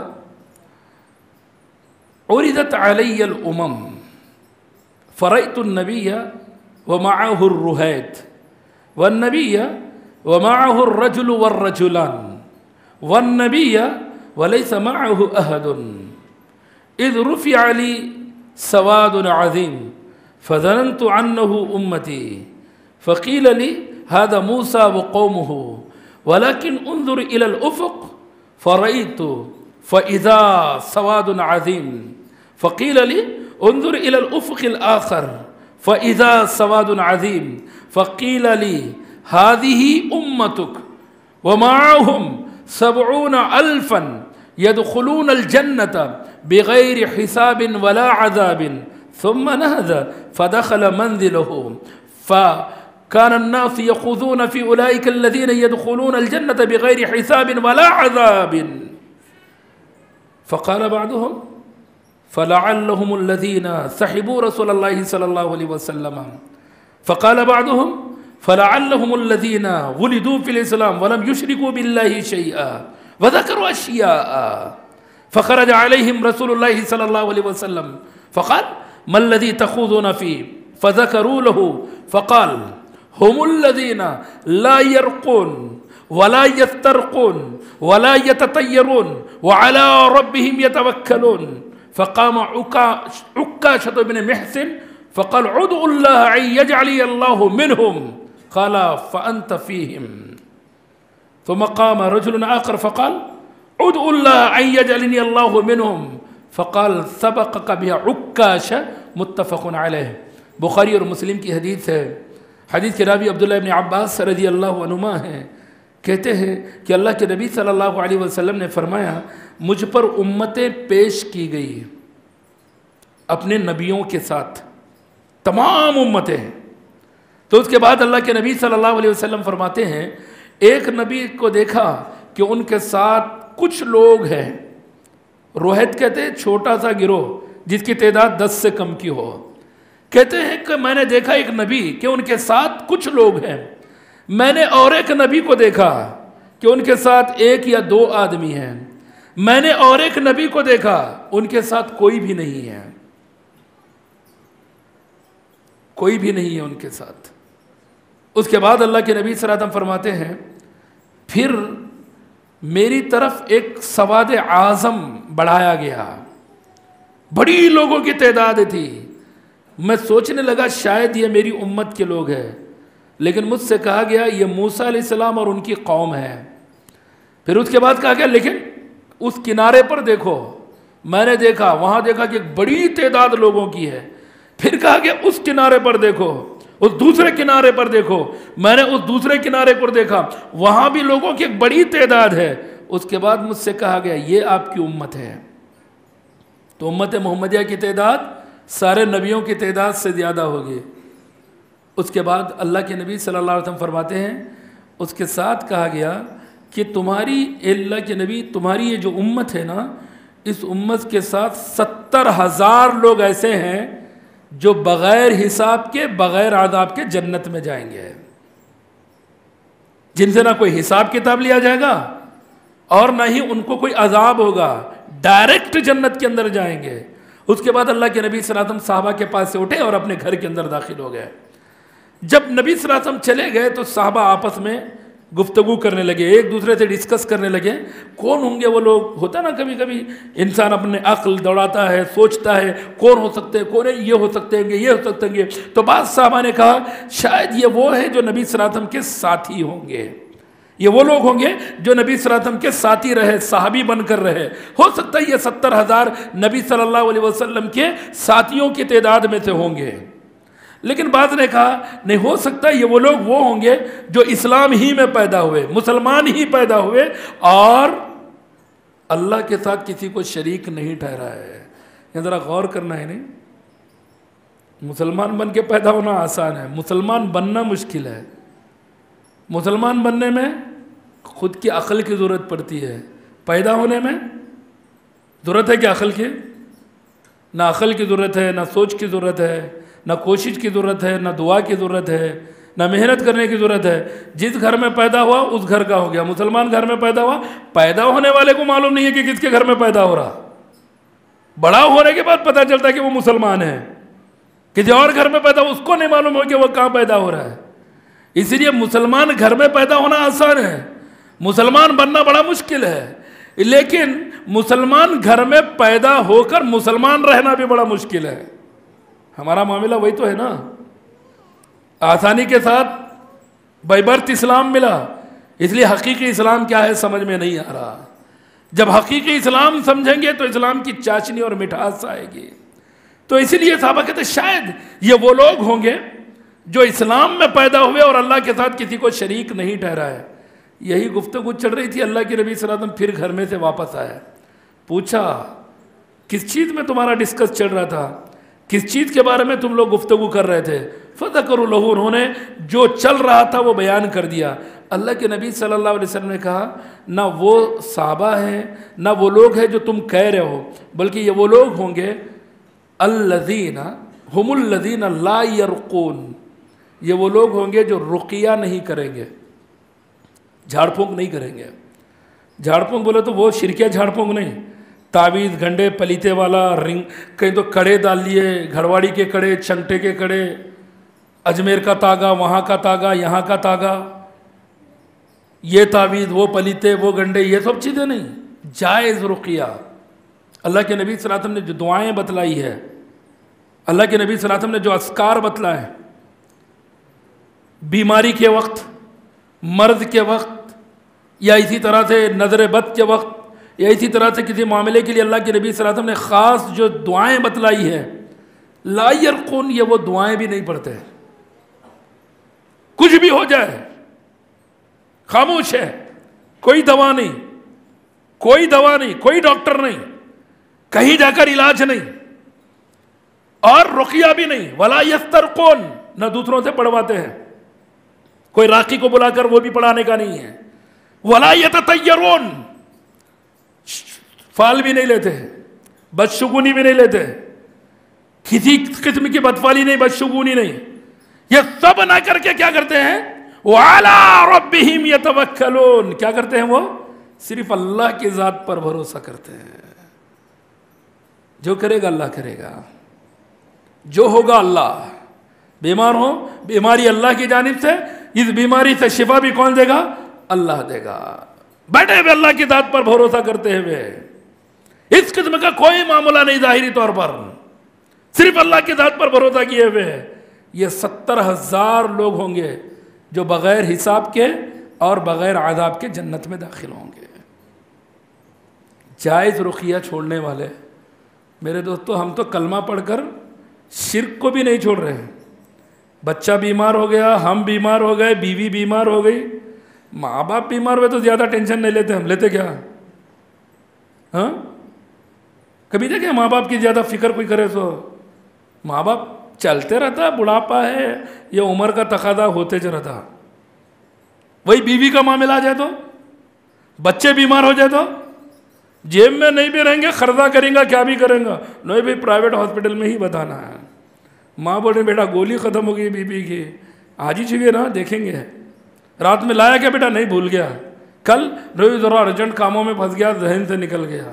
عرضت علی الامم فرأیت النبی ومعه الرہیت والنبی ومعه الرجل والرجلان والنبی وليس معه أحد إذ رفع لي سواد عظيم فظننت عنه أمتي فقيل لي هذا موسى وقومه ولكن انظر إلى الأفق فرأيت فإذا سواد عظيم فقيل لي انظر إلى الأفق الآخر فإذا سواد عظيم فقيل لي هذه أمتك ومعهم 70,000 يدخلون الجنة بغير حساب ولا عذاب ثم نهض فدخل منزله فكان الناس يخوضون في أولئك الذين يدخلون الجنة بغير حساب ولا عذاب فقال بعضهم فلعلهم الذين سحبوا رسول الله صلى الله عليه وسلم فقال بعضهم فلعلهم الذين ولدوا في الإسلام ولم يشركوا بالله شيئا وذكروا أشياء فخرج عليهم رسول الله صلى الله عليه وسلم فقال ما الذي تخوضون فيه فذكروا له فقال هم الذين لا يرقون ولا يسترقون ولا يتطيرون وعلى ربهم يتوكلون فقام عكاشة بن محسن فقال ادعوا الله أن يجعلني الله منهم قال فأنت فيهم ثم قام رجل آخر فقال ادعوا الله أن يجعلني الله منهم فقال سبقك بها عكاشة متفق علیہ۔ بخاری اور مسلم کی حدیث ہے، حدیث کے راوی عبداللہ ابن عباس رضی اللہ عنہما ہیں، کہتے ہیں کہ اللہ کے نبی صلی اللہ علیہ وسلم نے فرمایا مجھ پر امتیں پیش کی گئی اپنے نبیوں کے ساتھ، تمام امتیں ہیں۔ تو اس کے بعد اللہ کے نبی صلی اللہ علیہ وسلم فرماتے ہیں ایک نبی کو دیکھا کہ ان کے ساتھ کچھ لوگ ہیں، روحیت کہتے ہیں چھوٹا سا گروہ جس کی تعداد 10 سے کم کی ہو، کہتے ہیں کہ میں نے دیکھا ایک نبی کہ ان کے ساتھ کچھ لوگ ہیں، میں نے اور ایک نبی کو دیکھا کہ ان کے ساتھ 1 یا 2 آدمی ہیں، میں نے اور ایک نبی کو دیکھا ان کے ساتھ کوئی بھی نہیں ہے، کوئی بھی نہیں ہے ان کے ساتھ۔ اس کے بعد اللہ کے نبی صلی اللہ علیہ وسلم فرماتے ہیں پھر میری طرف ایک سواد اعظم بڑھایا گیا، بڑی لوگوں کی تعداد تھی، میں سوچنے لگا شاید یہ میری امت کے لوگ ہیں، لیکن مجھ سے کہا گیا یہ موسیٰ علیہ السلام اور ان کی قوم ہے۔ پھر اس کے بعد کہا گیا لیکن اس کنارے پر دیکھو، میں نے دیکھا وہاں دیکھا کہ ایک بڑی تعداد لوگوں کی ہے، پھر کہا گیا اس کنارے پر دیکھو، اس دوسرے کنارے پر دیکھو، میں نے اس دوسرے کنارے پر دیکھا وہاں بھی لوگوں کی ایک بڑی تعداد ہے۔ اس کے بعد مجھ سے کہا گیا یہ آپ کی امت ہے۔ تو امت محمدیہ کی تعداد سارے نبیوں کی تعداد سے زیادہ ہوگی۔ اس کے بعد اللہ کے نبی صلی اللہ علیہ وسلم فرماتے ہیں اس کے ساتھ کہا گیا کہ تمہاری اللہ کے نبی تمہاری یہ جو امت ہے نا، اس امت کے ساتھ 70,000 لوگ ایسے ہیں جو بغیر حساب کے بغیر عذاب کے جنت میں جائیں گے، جن سے نہ کوئی حساب کتاب لیا جائے گا اور نہ ہی ان کو کوئی عذاب ہوگا، ڈائریکٹ جنت کے اندر جائیں گے۔ اس کے بعد اللہ کے نبی صلی اللہ علیہ وسلم صحابہ کے پاس سے اٹھے اور اپنے گھر کے اندر داخل ہو گئے۔ جب نبی صلی اللہ علیہ وسلم چلے گئے تو صحابہ آپس میں گفتگو کرنے لگے، ایک دوسرے سے ڈسکس کرنے لگے کون ہوں گے وہ لوگ. ہوتا نا کبھی کبھی انسان اپنے عقل دوڑاتا ہے، سوچتا ہے کون ہو سکتے ہیں، کون ہے، یہ ہو سکتے ہیں، یہ ہو سکتے ہیں. تو بعض صحابہ نے کہا شاید یہ وہ ہے جو نبی صلی اللہ علیہ وسلم کے ساتھی ہوں گے، یہ وہ لوگ ہوں گے جو نبی صلی اللہ علیہ وسلم کے ساتھی رہے، صحابی بن کر رہے. ہو سکتا ہے یہ 70,000 نبی صلی اللہ علیہ وسلم کے ساتھیوں کی تعداد میں سے ہوں گے. لیکن بعض نے کہا نہیں، ہو سکتا ہے یہ وہ لوگ وہ ہوں گے جو اسلام ہی میں پیدا ہوئے، مسلمان ہی پیدا ہوئے اور اللہ کے ساتھ کسی کو شریک نہیں ٹھہرا ہے. یہ ذرا غور کرنا ہے. نہیں، مسلمان بن کے پیدا ہونا آسان ہے، مسلمان بننا مشکل ہے. مسلمان بننے میں خود کی عقل کی ضرورت پڑتی ہے، پیدا ہونے میں ضرورت ہے کہ عقل کی؟ نہ عقل کی ضرورت ہے، نہ سوچ کی ضرورت ہے، نہ کوشش کی ضرورت ہے، نہ دعا کی ضرورت ہے، نہ محنت کرنے کی ضرورت ہے. جس گھر میں پیدا ہوا اس گھر کا ہو گیا. مسلمان گھر میں پیدا ہوا، پیدا ہونے والے کو معلوم نہیں ہے کہ کس کے گھر میں پیدا ہو رہا. بڑا ہونے کے بعد پتہ چلتا ہے کہ وہ مسلمان ہے. کسی اور گھر میں پیدا ہو اس کو نہیں معلوم ہو کہ وہ کہاں پیدا ہو رہا ہے. اسی لیے مسلمان گھر میں پیدا ہونا آسان ہے، مسلمان بننا بڑا مشکل ہے. لیکن مسلمان گھر میں پیدا ہو کر مسلمان رہنا بھی بڑا مشکل ہے. ہمارا معاملہ وہی تو ہے نا. آسانی کے ساتھ بائی برتھ اسلام ملا، اس لیے حقیقی اسلام کیا ہے سمجھ میں نہیں آ رہا. جب حقیقی اسلام سمجھیں گے تو اسلام کی چاشنی اور مٹھاس آئے گی. تو اسی لیے صحابہ کہتے ہیں شاید یہ وہ لوگ ہوں گے جو اسلام میں پیدا ہوئے اور اللہ کے ساتھ کسی کو شریک نہیں ٹھہرا ہے. یہی گفتگو چل رہی تھی. اللہ کے نبی صلی اللہ علیہ وسلم پھر گھر میں سے واپس آئے. پوچھا کس چیز میں تمہارا ڈسکس چل رہا تھا، کس چیز کے بارے میں تم لوگ گفتگو کر رہے تھے؟ فذکروا لہ، انہوں نے جو چل رہا تھا وہ بیان کر دیا. اللہ کے نبی صلی اللہ علیہ وسلم نے کہا نہ وہ صحابہ ہیں نہ وہ لوگ ہیں جو تم کہہ رہے ہو، بلکہ یہ وہ لوگ ہوں گے الذین ہم الذین لا یرقون، یہ وہ لوگ ہوں گے جو رقیہ نہیں کریں گے، جھاڑ پھونک نہیں کریں گے. جھاڑ پھونک بولے تو وہ شرکیہ جھاڑ پھونک نہیں، تعویذ گھنٹے پلیتے والا رنگ، کہیں تو کڑے ڈال لیے، گھڑواڑی کے کڑے، چنگٹے کے کڑے، اجمیر کا تاگا، وہاں کا تاگا، یہاں کا تاگا، یہ تعویذ، وہ پلیتے، وہ گنڈے، یہ سب چیزیں نہیں. جائز رقیہ. اللہ کے نبی صلی اللہ علیہ وسلم نے جو دعائیں بتلائی ہے، اللہ کے نبی صلی اللہ علیہ وسلم نے جو اذکار بتلائے، بیماری کے وقت، مرض کے وقت، یا اسی طرح سے نظر بد کے وقت، یا اسی طرح سے کسی معاملے کے لیے اللہ کے نبی صلی اللہ علیہ وسلم نے خاص جو دعائیں بتلائی ہے، لا یرقون، یہ وہ دعائیں بھی نہیں پڑھتے. کچھ بھی ہو جائے خاموش ہے، کوئی دوا نہیں، کوئی دوا نہیں، کوئی ڈاکٹر نہیں، کہیں جا کر علاج نہیں، اور رقیہ بھی نہیں. ولا یسترقون، نہ دوسروں سے پڑھواتے ہیں، کوئی راقی کو بلا کر وہ بھی پڑھانے کا نہیں ہے. ولا یتطیرون، فال بھی نہیں لیتے، بدشگونی بھی نہیں لیتے، کسی قسم کی بدفالی نہیں، بدشگونی نہیں. یہ سب نہ کر کے کیا کرتے ہیں؟ وَعَلَىٰ رَبِّهِمْ يَتَوَكَّلُونَ، کیا کرتے ہیں؟ وہ صرف اللہ کی ذات پر بھروسہ کرتے ہیں. جو کرے گا اللہ کرے گا، جو ہوگا اللہ. بیمار ہو، بیماری اللہ کی جانب سے، اس بیماری سے شفا بھی کون دے گا؟ اللہ دے گا. بیٹھے ہوئے اللہ کی ذات پر بھروسہ کرتے ہوئے، اس قسم کا کوئی معاملہ نہیں ظاہری طور پر، صرف اللہ کی ذات پر بھروسہ کیے ہوئے. یہ 70,000 لوگ ہوں گے جو بغیر حساب کے اور بغیر عذاب کے جنت میں داخل ہوں گے. جائز رقیہ چھوڑنے والے میرے دوستو، ہم تو کلمہ پڑھ کر شرک کو بھی نہیں چھوڑ رہے ہیں. بچہ بیمار ہو گیا، ہم بیمار ہو گئے، بیوی بیمار ہو گئی، ماں باپ بیمار ہوئے تو زیادہ ٹینشن نہیں لیتے. ہم لیتے کیا؟ ہاں، کبھی دیکھیں ماں باپ کی زیادہ فکر کوئی کرے تو؟ ماں باپ چلتے رہتا، بڑھاپا ہے، یہ عمر کا تقاضا ہوتے جو رہتا. وہی بیوی کا معاملہ آ جائے تو، بچے بیمار ہو جائے تو، جیب میں نہیں بھی رہیں گے، خرچہ کریں گا، کیا بھی کریں گا، نہیں بھی پرائیویٹ ہاسپٹل میں ہی بتانا ہے. ماں بولے بیٹا گولی ختم ہو گئی بیوی کی، آج ہی چاہیے نا، دیکھیں گے. رات میں لایا کیا بیٹا؟ نہیں، بھول گیا. کل روز ذرا ارجنٹ کاموں میں پھنس گیا، ذہن سے نکل گیا.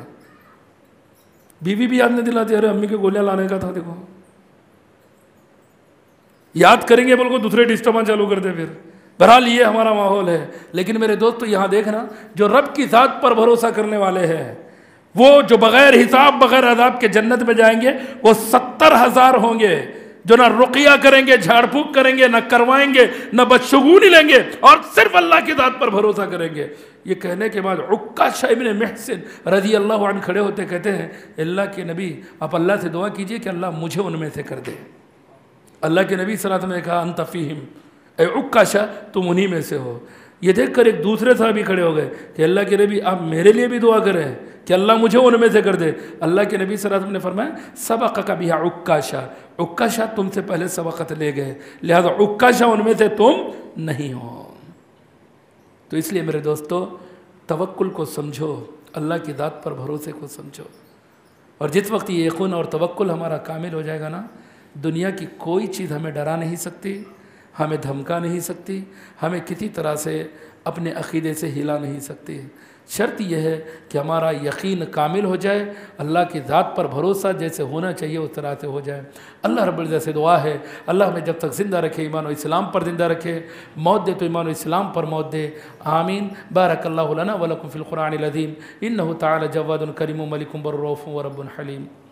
بیوی بھی یاد نہیں دلاتی، ارے امی کی گولیاں لانے کا تھا. دیکھو یاد کریں گے بالکل دوسرے ڈسٹربنس چالو کر دے پھر. بہرحال یہ ہمارا ماحول ہے. لیکن میرے دوستو یہاں دیکھنا، جو رب کی ذات پر بھروسہ کرنے والے ہیں وہ جو بغیر حساب بغیر عذاب کے جنت میں جائیں گے وہ 70,000 ہوں گے، جو نہ رقیہ کریں گے، جھاڑ پھونک کریں گے، نہ کروائیں گے، نہ بدشگونی لیں گے، اور صرف اللہ کی ذات پر بھروسہ کریں گے. یہ کہنے کے بعد عکاشہ ابن محصن رضی اللہ عنہ کھڑے ہوتے کہتے ہیں اللہ کے نبی آپ اللہ سے دعا کیجئے کہ اللہ مجھے ان میں سے کر دے. اللہ کے نبی صلی اللہ علیہ وسلم نے کہا انت فیہم، اے عکاشہ تم انہی میں سے ہو. یہ دیکھ کر ایک دوسرے صحابی کھڑے ہو گئے کہ اللہ کے نبی آپ میرے لیے بھی دعا کریں کہ اللہ مجھے ان میں سے کر دے. اللہ کے نبی صلی اللہ علیہ وسلم نے فرمایا سبقک بہا عکاشہ، عکاشہ تم سے پہلے سبقت لے گئے، لہذا عکاشہ ان میں سے تم نہیں ہو. تو اس لیے میرے دوستو توکل کو سمجھو، اللہ کی ذات پر بھروسے کو سمجھو. اور جس وقت یہ یقین اور توکل ہمارا کامل ہو جائے گا نا، دنیا کی کوئی چیز ہمیں ڈرا نہیں سکتی، ہمیں دھمکا نہیں سکتی، ہمیں کسی طرح سے اپنے عقیدے سے ہلا نہیں سکتی. شرط یہ ہے کہ ہمارا یقین کامل ہو جائے، اللہ کی ذات پر بھروسہ جیسے ہونا چاہیے اس طرح سے ہو جائے. اللہ رب العزت سے دعا ہے اللہ ہمیں جب تک زندہ رکھے ایمان و اسلام پر زندہ رکھے، موت دے تو ایمان و اسلام پر موت دے. آمین. بارک اللہ لنا ولکم فی القرآن العظیم انہ تعالی جواد کریم ملک بر رؤوف ورب حلیم.